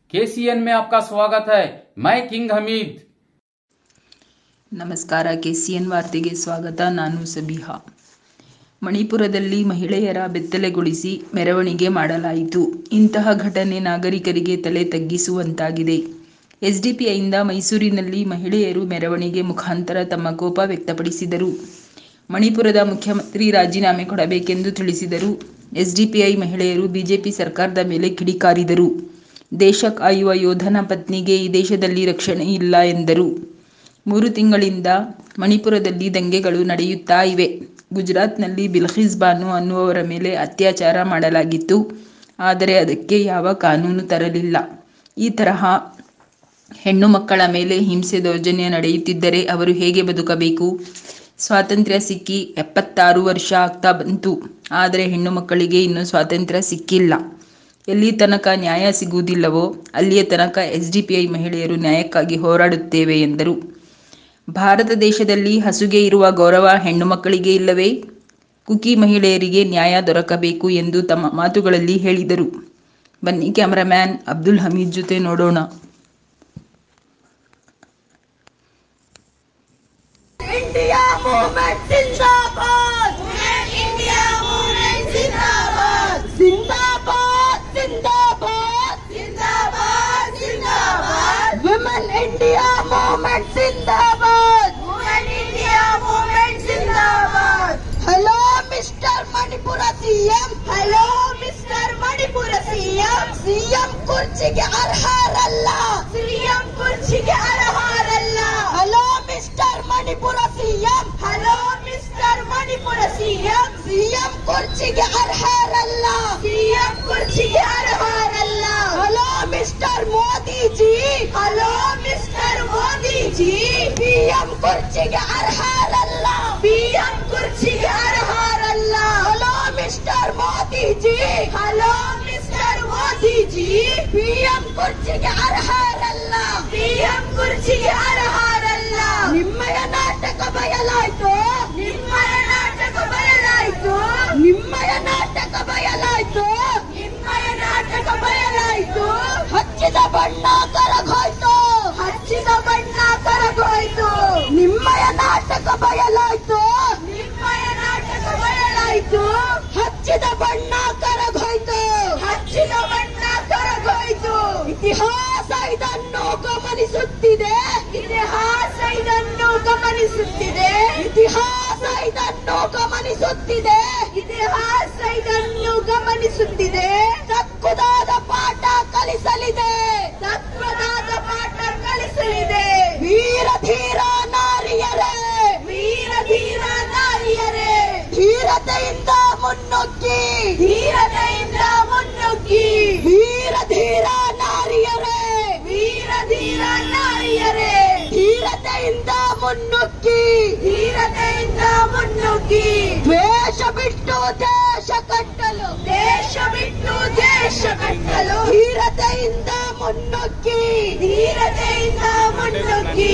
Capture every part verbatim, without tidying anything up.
KCN में आपका स्वागत है। मैं किंग हमीद। ನಮಸ್ಕಾರ ಕೆಸಿಎನ್ ವಾರ್ತೆಗೆ ಸ್ವಾಗತ. ನಾನು ಸಬಿಹಾ. ಮಣಿಪುರದಲ್ಲಿ ಮಹಿಳೆಯರ ಬೆತ್ತಲೆಗೊಳಿಸಿ ಮೆರವಣಿಗೆ ಮಾಡಲಾಯಿತು. ಇಂತಹ ಘಟನೆ ನಾಗರಿಕರಿಗೆ ತಲೆ ತಗ್ಗಿಸುವಂತಾಗಿದೆ. ಎಸ್ಡಿಪಿಐಯಿಂದ ಮೈಸೂರಿನಲ್ಲಿ ಮಹಿಳೆಯರು ಮೆರವಣಿಗೆ ಮುಖಾಂತರ ತಮ್ಮ ಕೋಪ ವ್ಯಕ್ತಪಡಿಸಿದರು. ಮಣಿಪುರದ ಮುಖ್ಯಮಂತ್ರಿ ರಾಜೀನಾಮೆ ಕೊಡಬೇಕೆಂದು ತಿಳಿಸಿದರು. ಎಸ್ಡಿಪಿಐ ಮಹಿಳೆಯರು ಬಿಜೆಪಿ ಸರ್ಕಾರದ ಮೇಲೆ ಕಿಡಿಕಾರಿದರು. ದೇಶ ಕಾಯುವ ಯೋಧನ ಪತ್ನಿಗೆ ಈ ದೇಶದಲ್ಲಿ ರಕ್ಷಣೆ ಇಲ್ಲ ಎಂದರು. ಮೂರು ತಿಂಗಳಿಂದ ಮಣಿಪುರದಲ್ಲಿ ದಂಗೆಗಳು ನಡೆಯುತ್ತಾ ಇವೆ. ಗುಜರಾತ್ನಲ್ಲಿ ಬಿಲ್ಕಿಸ್ ಬಾನು ಅನ್ನುವವರ ಮೇಲೆ ಅತ್ಯಾಚಾರ ಮಾಡಲಾಗಿತ್ತು. ಆದರೆ ಅದಕ್ಕೆ ಯಾವ ಕಾನೂನು ತರಲಿಲ್ಲ. ಈ ತರಹ ಹೆಣ್ಣು ಮಕ್ಕಳ ಮೇಲೆ ಹಿಂಸೆ ದೌರ್ಜನ್ಯ ನಡೆಯುತ್ತಿದ್ದರೆ ಅವರು ಹೇಗೆ ಬದುಕಬೇಕು? ಸ್ವಾತಂತ್ರ್ಯ ಸಿಕ್ಕಿ ಎಪ್ಪತ್ತಾರು ವರ್ಷ ಆಗ್ತಾ ಬಂತು. ಆದರೆ ಹೆಣ್ಣು ಮಕ್ಕಳಿಗೆ ಇನ್ನೂ ಸ್ವಾತಂತ್ರ್ಯ ಸಿಕ್ಕಿಲ್ಲ. ಎಲ್ಲಿ ತನಕ ನ್ಯಾಯ ಸಿಗುವುದಿಲ್ಲವೋ ಅಲ್ಲಿಯ ತನಕ ಎಸ್ಡಿಪಿಐ ಮಹಿಳೆಯರು ನ್ಯಾಯಕ್ಕಾಗಿ ಹೋರಾಡುತ್ತೇವೆ ಎಂದರು. ಭಾರತ ದೇಶದಲ್ಲಿ ಹಸುಗೆ ಇರುವ ಗೌರವ ಹೆಣ್ಣು ಮಕ್ಕಳಿಗೆ ಇಲ್ಲವೇ? ಕುಕಿ ಮಹಿಳೆಯರಿಗೆ ನ್ಯಾಯ ದೊರಕಬೇಕು ಎಂದು ತಮ್ಮ ಮಾತುಗಳಲ್ಲಿ ಹೇಳಿದರು. ಬನ್ನಿ ಕ್ಯಾಮರಾಮ್ಯಾನ್ ಅಬ್ದುಲ್ ಹಮೀದ್ ಜೊತೆ ನೋಡೋಣ. इंडिया मूवमेंट जिंदाबाद, इंडिया मूवमेंट जिंदाबाद, जिंदाबाद जिंदाबाद जिंदाबाद जिंदाबाद, वुमेन इंडिया मूवमेंट जिंदाबाद, वुमेन इंडिया मूवमेंट जिंदाबाद. Hello mister Manipur CM, hello mister Manipur CM, CM ಕುರ್ಚಿಗೆ ಅರ್ಹರಲ್ಲ, ಸಿಎಂ ಕುರ್ಚಿಗೆ ಅರ್ಹರಲ್ಲ. Hello mister Manipur CM, hello mister Manipur CM, CM ಕುರ್ಚಿಗೆ ಅರ್ಹರಲ್ಲ, ಸಿಎಂ ಕುರ್ಚಿಗೆ ಅರ್ಹರಲ್ಲ. Hello mister Modi ji, hello mister Modi ji, PM ಕುರ್ಚಿಗೆ ಅರ್ಹರಲ್ಲ, पीएम ಕುರ್ಚಿಗೆ ಅರ್ಹರಲ್ಲ. Hello mister Modi ji, hello mister Modi ji, PM ಕುರ್ಚಿಗೆ ಅರ್ಹರಲ್ಲ, पीएम ಕುರ್ಚಿಗೆ ಅರ್ಹರಲ್ಲ. ನಿಮ್ಮಯ ನಾಟಕ ಬಯಲಾಯ್ತು, ನಿಮ್ಮಯ ನಾಟಕ ಬಯಲಾಯ್ತು, ನಿಮ್ಮಯ ನಾಟಕ ಬಯಲಾಯ್ತು, ನಿಮ್ಮಯ ನಾಟಕ ಬಯಲಾಯ್ತು. ಹಚ್ಚಿದ ಬಣ್ಣ ಕರಗೋಯ್ತು, ಹಚ್ಚಿದ ಬಣ್ಣ ಕರಗೋಯ್ತು. ನಿಮ್ಮಯ ನಾಟಕ ಬಯಲಾಯ್ತು, ನಿಮ್ಮಯ ನಾಟಕ ಬಯಲಾಯ್ತು. ಹಚ್ಚಿದ ಬಣ್ಣ ಕರಗೋಯ್ತು, ಹಚ್ಚಿದ ಬಣ್ಣ ಕರಗೋಯ್ತು. ಇತಿಹಾಸ ಇದನ್ನು ಗಮನಿಸುತ್ತಿದೆ, ಇತಿಹಾಸ ಇದನ್ನು ಗಮನಿಸುತ್ತಿದೆ, ಇತಿಹಾಸ ಇದನ್ನು ಗಮನಿಸುತ್ತಿದೆ, ಇತಿಹಾಸ ಇದನ್ನು ಗಮನಿಸುತ್ತಿದೆ. ತಕ್ಕುದಾದ ಪಾಠ ಕಲಿಸಲಿದೆ, ತತ್ವದಾದ ಪಾಠ ಕಲಿಸಲಿದೆ. ವೀರ ಧೀರ ನಾರಿಯರೇ, ವೀರ ಧೀರ ನಾರಿಯರೇ, ಧೀರತೆಯಿಂದ ಮುನ್ನುಗ್ಗಿ, ಧೀರತೆಯಿಂದ ಮುನ್ನುಗ್ಗಿ. ವೀರ ಧೀರ ನಾರಿಯರೇ, ವೀರ ಧೀರ ನಾರಿಯರೇ, ಧೀರತೆಯಿಂದ ಮುನ್ನುಗ್ಗಿ, ಧೀರತೆಯಿಂದ ಮುನ್ನುಗ್ಗಿ. ದ್ವೇಷ ಬಿಟ್ಟು ದೇಶ ಕಟ್ಟಲು, ದೇಶ ಬಿಟ್ಟು ದೇಶ ಕಟ್ಟಲು. ಧೀರತೆಯಿಂದ ಮುನ್ನುಗ್ಗಿ, ಧೀರತೆಯಿಂದ ಮುನ್ನುಗ್ಗಿ.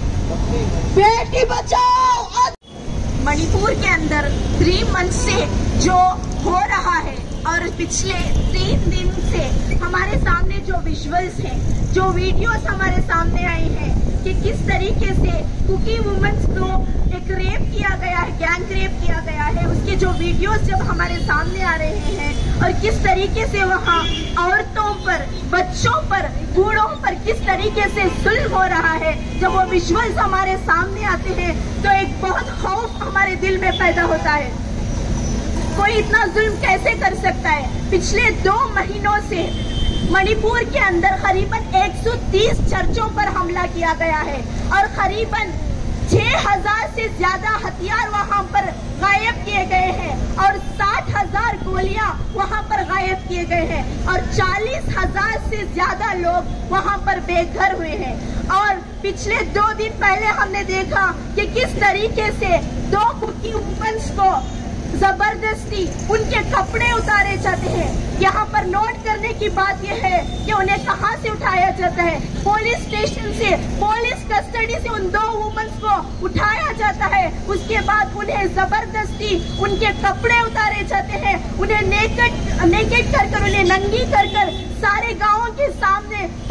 बेटी बचाओ. मणिपुर के अंदर थ्री मंथ से जो हो रहा है और पिछले तीन दिन से हमारे सामने जो विजुअल्स हैं, जो वीडियोस हमारे सामने आई हैं कि किस तरीके से कुकी वुमेन्स को एक रेप किया गया है, गैंग रेप किया गया है, उसके जो वीडियोस जब हमारे सामने आ रहे हैं और किस तरीके से वहाँ औरतों पर, बच्चों पर, बूढ़ों पर किस तरीके से जुल्म हो रहा है, जब वो विजुअल्स हमारे सामने आते हैं तो एक बहुत खौफ हमारे दिल में पैदा होता है. कोई इतना जुल्म कैसे कर सकता है? पिछले दो महीनों से मणिपुर के अंदर करीबन एक सौ तीस चर्चों पर हमला किया गया है और करीबन छह हजार से ज्यादा हथियार वहां पर गायब किए गए हैं और साठ हजार गोलियां वहां पर गायब किए गए हैं और चालीस हजार से ज्यादा लोग वहां पर बेघर हुए हैं. और पिछले दो दिन पहले हमने देखा कि किस तरीके से दो कुकी वुमेन्स को जबरदस्ती उनके कपड़े उतारे जाते हैं. यहाँ पर नोट करने की बात यह है कि उन्हें कहाँ से उठाया जाता है? पुलिस स्टेशन से, पुलिस कस्टडी से उन दो वुमेन्स को उठाया जाता है. उसके बाद उन्हें जबरदस्ती उनके कपड़े उतारे जाते हैं, उन्हें नेकेड नेकेड कर कर, उन्हें नंगी कर कर सारे गाँव के सामने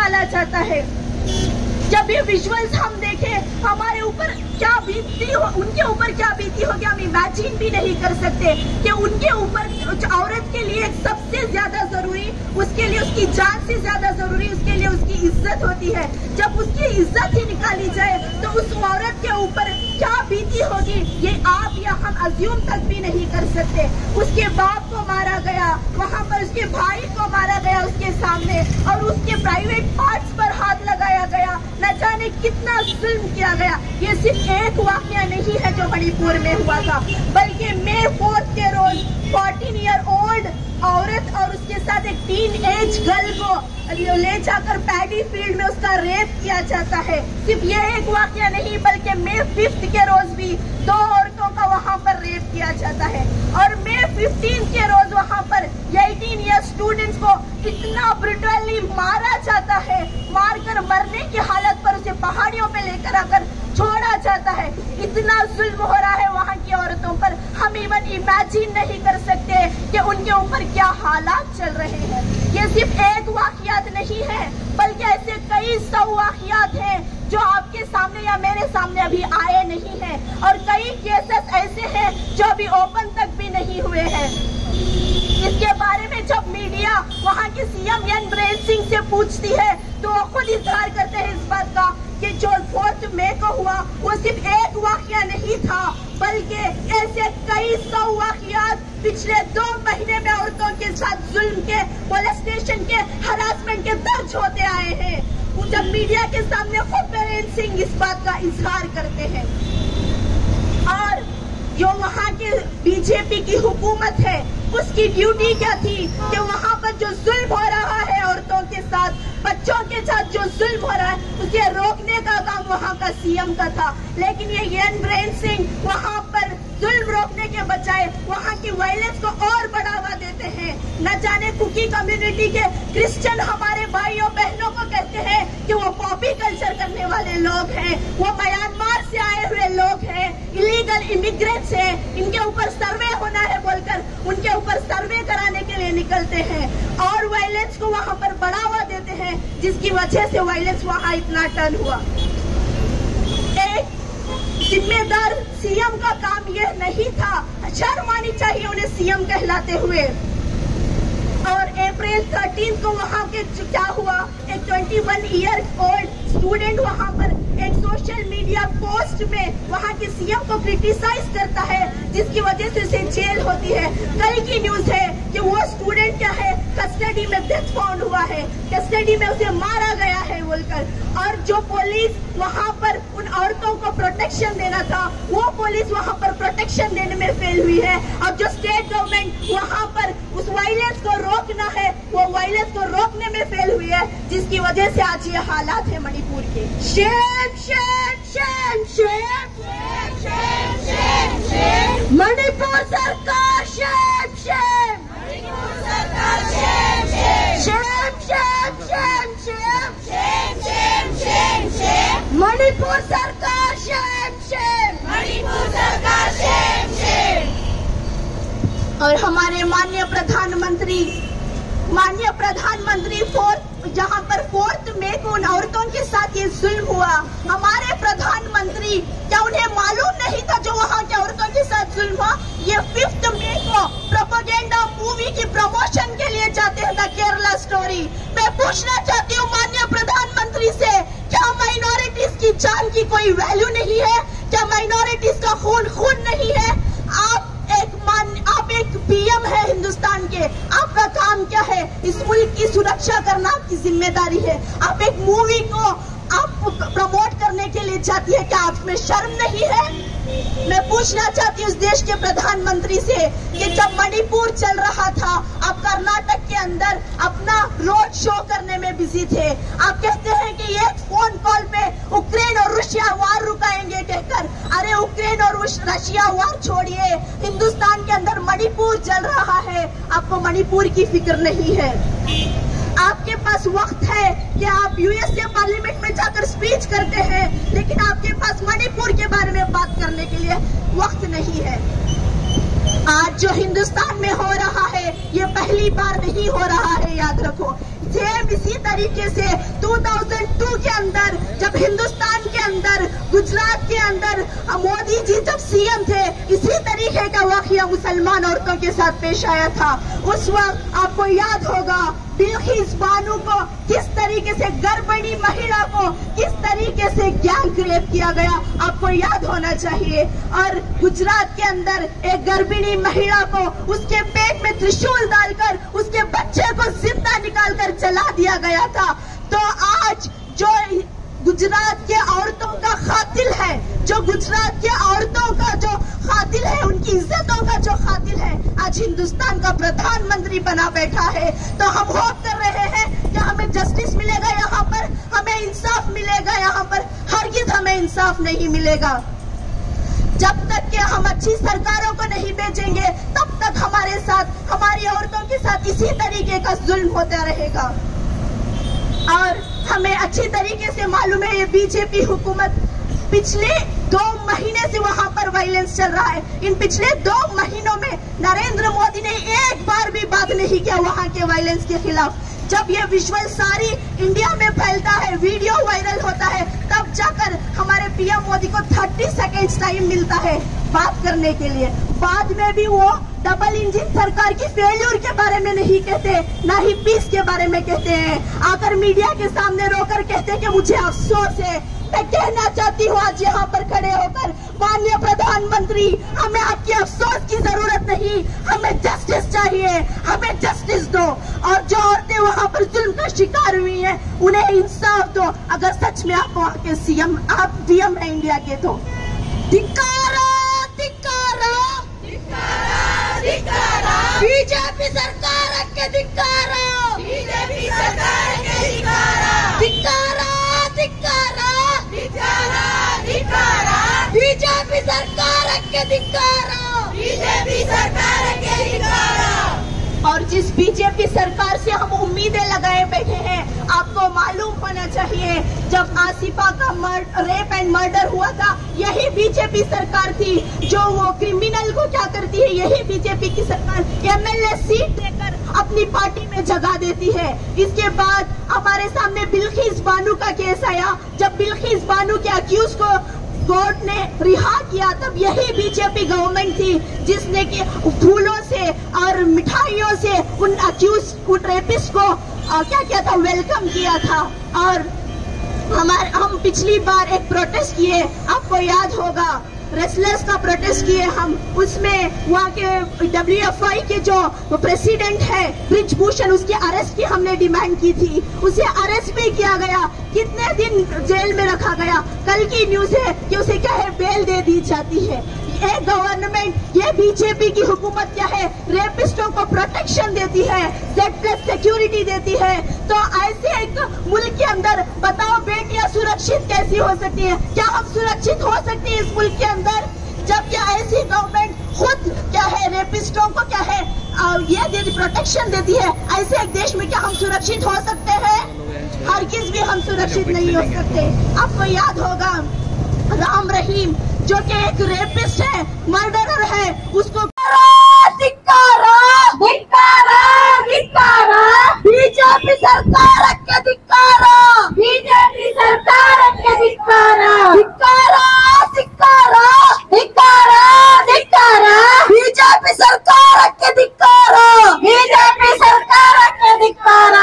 निकाला जाता है। जब ये विजुअल्स हम देखें, हमारे ऊपर क्या बीतती हो, उनके ऊपर क्या बीती होगी हम इमेजिन भी नहीं कर सकते कि उनके ऊपर औरत के लिए सबसे ज्यादा जरूरी, उसके लिए उसकी जान से ज्यादा जरूरी उसके लिए उसकी इज्जत होती है। जब उसकी इज्जत ही निकाली जाए तो उस औरत के ऊपर क्या बीती होगी ये आप या हम अज्यूम तक भी नहीं कर सकते। उसके बाप को मारा गया, वहाँ पर उसके भाई को मारा गया उसके सामने, और उसके प्राइवेट पार्ट्स पर हाथ लगाया गया, न जाने कितना जुल्म किया गया। ये सिर्फ एक वाकया नहीं है जो मणिपुर में हुआ था, बल्कि मई फोर्थ के रोज फोर्टीन ईयर ओल्ड औरत और उसके साथ एक टीन एज गर्ल को ले जाकर पैडी फील्ड में उसका रेप किया जाता है। सिर्फ ये एक वाकया नहीं, बल्कि मई फिफ्थ के रोज भी दो औरतों का वहाँ पर रेप किया जाता है, और मई फिफ्टीन के रोज वहाँ पर अठारह ईयर स्टूडेंट्स को इतना ब्रुटली मारा जाता है, मारकर मरने की हालत पर उसे पहाड़ियों पे लेकर आकर छोड़ा जाता है। इतना जुल्म हो रहा है वहाँ की औरतों पर, हम इवन इमेजिन नहीं कर सकते कि उनके ऊपर क्या हालात चल रहे हैं। ये सिर्फ एक वाकयात नहीं है, बल्कि ऐसे कई सौ वाकयात हैं जो आपके सामने या मेरे सामने अभी आए नहीं हैं, और कई केसेस ऐसे हैं जो अभी ओपन तक भी नहीं हुए हैं। इसके बारे में जब मीडिया वहाँ के सीएम एन बिरेन सिंह से पूछती है तो वो खुद इजहार करते हैं इस बात का कि जो फोर्थ मई को हुआ वो सिर्फ एक वाकया नहीं था, बल्कि ऐसे कई सौ वाकयात पिछले दो महीने में औरतों के साथ जुल्म के, पुलिस स्टेशन के, हरासमेंट के दर्ज होते आए हैं। जब मीडिया के सामने खुद बिरेन सिंह इस बात का इजहार करते हैं। और जो वहाँ के बीजेपी की हुकूमत है उसकी ड्यूटी क्या थी कि वहाँ पर जो जुल्म हो रहा है औरतों के साथ, बच्चों के साथ जो जुल्म हो रहा है उसे रोकने का काम वहाँ का सीएम का था। लेकिन ये एन बिरेन सिंह वहाँ पर जुल्म रोकने के बजाय वहाँ की वायलेंस को और बढ़ावा देते हैं। न जाने कुकी कम्युनिटी के क्रिश्चियन हमारे भाइयों बहनों को कहते हैं कि वो पॉपी कल्चर करने वाले लोग हैं, वो म्यांमार से आए हुए लोग हैं, इलीगल इमिग्रेंट्स हैं, इनके ऊपर सर्वे होना है बोलकर उनके ऊपर सर्वे कराने के लिए निकलते हैं और वायलेंस को वहाँ पर बढ़ावा देते हैं, जिसकी वजह से वायलेंस वहाँ इतना टर्न हुआ। एक जिम्मेदार सीएम का काम यह नहीं था, शर्म आनी चाहिए उन्हें सीएम कहलाते हुए। और अप्रैल थर्टीन को वहाँ के क्या हुआ, एक इक्कीस ईयर ओल्ड स्टूडेंट वहाँ पर एक सोशल मीडिया पोस्ट में वहाँ के सीएम को क्रिटिसाइज करता है, जिसकी वजह से उसे जेल होती है। कल की न्यूज है कि वो स्टूडेंट क्या है, कस्टडी में डेथ फाउंड हुआ है, कस्टडी में उसे मारा गया है बोलकर। और जो पुलिस वहाँ पर उन औरतों को प्रोटेक्शन देना था, वो पुलिस वहाँ पर प्रोटेक्शन देने में फेल हुई है। अब जो स्टेट गवर्नमेंट वहाँ पर उस वायलेंस को रोकना है, वो वायलेंस को रोकने में फेल हुई है, जिसकी वजह से आज ये हालात है मणिपुर के। Shame shame shame shame shame shame shame Manipur सरकार, शेम शेम मणिपुर सरकार, shame shame shame shame shame shame shame shame shame Manipur सरकार, शेम शेम मणिपुर सरकार, शेम शेम। और हमारे माननीय प्रधानमंत्री माननीय प्रधानमंत्री फोर्थ जहां पर फोर्थ मई को उन औरतों के साथ ये जुल्म हुआ, हमारे प्रधानमंत्री क्या उन्हें मालूम नहीं था जो वहां के औरतों के साथ जुल्म हुआ? ये फिफ्थ मई को प्रोपेगेंडा मूवी की प्रमोशन के लिए जाते हैं द केरला स्टोरी। मैं पूछना चाहती हूँ माननीय प्रधानमंत्री से, क्या माइनॉरिटीज की जान की कोई वैल्यू नहीं है? क्या माइनॉरिटीज का खून खून नहीं है? आप एक मान आप एक पीएम है हिंदुस्तान के, आपका काम क्या है? इस मुल्क की सुरक्षा करना आपकी जिम्मेदारी है। आप एक मूवी को आप प्रमोट करने के लिए चाहती है, क्या आप में शर्म नहीं है? मैं पूछना चाहती हूँ इस देश के प्रधानमंत्री से कि जब मणिपुर चल रहा था, आप कर्नाटक के अंदर अपना रोड शो करने में बिजी थे। आप कहते हैं कि एक फोन कॉल पे यूक्रेन और रशिया वार रुकाएंगे कहकर, अरे यूक्रेन और रशिया वार छोड़िए, हिंदुस्तान के अंदर मणिपुर चल रहा है, आपको मणिपुर की फिक्र नहीं है। आपके पास वक्त है कि आप यूएसए पार्लियामेंट में जाकर स्पीच करते हैं, लेकिन आपके पास मणिपुर के बारे में बात करने के लिए वक्त नहीं है। आज जो हिंदुस्तान में हो रहा है ये पहली बार नहीं हो रहा है, याद रखो। सेम इसी तरीके से दो हज़ार दो के अंदर जब हिंदुस्तान के अंदर गुजरात के अंदर मोदी जी जब सीएम थे, इसी तरीके का वाकया मुसलमान औरतों के साथ पेश आया था। उस वक्त आपको याद होगा बिल्किस बानो को किस तरीके से गर्भिणी महिला को किस तरीके से गैंग रेप किया गया, आपको याद होना चाहिए। और गुजरात के अंदर एक गर्भिणी महिला को उसके पेट में त्रिशूल डालकर उसके बच्चे को जिंदा निकालकर जला दिया गया था। तो आज जो गुजरात के औरतों का खातिल है, जो गुजरात के औरतों का जो खातिल है, उनकी इज्जतों का जो खातिल है, आज हिंदुस्तान का प्रधानमंत्री बना बैठा है। तो हम होप कर रहे हैं कि हमें जस्टिस मिलेगा, यहाँ पर हमें इंसाफ मिलेगा, यहाँ पर हरगिज़ हमें इंसाफ नहीं मिलेगा। जब तक कि हम अच्छी सरकारों को नहीं भेजेंगे, तब तक हमारे साथ, हमारी औरतों के साथ इसी तरीके का जुल्म होता रहेगा। और हमें अच्छी तरीके से मालूम है ये बीजेपी हुकूमत पिछले दो महीने से वहां पर वायलेंस चल रहा है। इन पिछले दो महीनों में नरेंद्र मोदी ने एक बार भी बात नहीं किया वहां के वायलेंस के खिलाफ। जब ये विजुअल सारी इंडिया में फैलता है, वीडियो वायरल होता है, तब जाकर हमारे पीएम मोदी को तीस सेकेंड्स टाइम मिलता है बात करने के लिए। बाद में भी वो डबल इंजन सरकार की फेल्यूर के बारे में नहीं कहते, ना ही पीस के बारे में कहते हैं। आकर मीडिया के सामने रोकर कहते हैं कि मुझे अफसोस है। मैं कहना चाहती हूँ आज यहाँ पर खड़े होकर, माननीय प्रधानमंत्री, हमें आपकी अफसोस की जरूरत नहीं, हमें जस्टिस चाहिए, हमें जस्टिस दो। और जो औरतें वहाँ पर जुल्म का शिकार हुई हैं, उन्हें इंसाफ दो। अगर सच में आप वहाँ के सीएम, आप डीएम है इंडिया के, तो धिक्कारा, धिक्कारा, बीजेपी सरकार के धिक्कारा, बीजेपी सरकार के धिक्कारा, धिक्कारा, धिक्कारा, धिक्कारा, धिक्कारा, बीजेपी सरकार के धिक्कारा, बीजेपी सरकार के धिक्कारा। और जिस बीजेपी सरकार से हम उम्मीदें लगाए बैठे हैं, आपको मालूम होना चाहिए जब आसिफा का मर्डर, रेप एंड मर्डर हुआ था, यही बीजेपी सरकार थी जो वो क्रिमिनल को क्या करती है, यही बीजेपी की सरकार एमएलए सीट देकर अपनी पार्टी में जगह देती है। इसके बाद हमारे सामने बिल्किस बानो का केस आया। जब बिल्किस बानो के अक्यूज को कोर्ट ने रिहा किया, तब यही बीजेपी गवर्नमेंट थी जिसने कि फूलों से और मिठाइयों से उन अक्यूज, उन रेपिस्ट को आ, क्या किया था, वेलकम किया था। और हमारे हम पिछली बार एक प्रोटेस्ट किए, आपको याद होगा, रेसलर्स का प्रोटेस्ट किए हम। उसमें वहाँ के डब्ल्यू एफ आई के जो प्रेसिडेंट है ब्रिजभूषण, उसकी अरेस्ट की हमने डिमांड की थी। उसे अरेस्ट भी किया गया, कितने दिन जेल में रखा गया। कल की न्यूज है कि उसे क्या है, बेल दे दी जाती है। ये गवर्नमेंट, ये बीजेपी की हुकूमत क्या है, रेपिस्टों को प्रोटेक्शन देती है, जेड प्लस सिक्योरिटी देती है। तो ऐसे एक मुल्क के अंदर बताओ बेटियां सुरक्षित कैसी हो सकती हैं? क्या हम सुरक्षित हो सकते हैं इस मुल्क के अंदर जब क्या ऐसी गवर्नमेंट खुद क्या है रेपिस्टों को क्या है आ, ये दे प्रोटेक्शन देती है? ऐसे एक देश में क्या हम सुरक्षित हो सकते हैं? हरगिज़ भी हम सुरक्षित नहीं हो सकते। आपको याद होगा राम रहीम जो कि एक रेपिस्ट है, मर्डरर है, उसको धिक्कारा, धिक्कारा, धिक्कारा, बीजेपी सरकार के धिक्कारा, बीजेपी सरकार के धिक्कारा, धिक्कारा, धिक्कारा, धिक्कारा, धिक्कारा, बीजेपी सरकार के धिक्कारा, बीजेपी सरकार के धिक्कारा।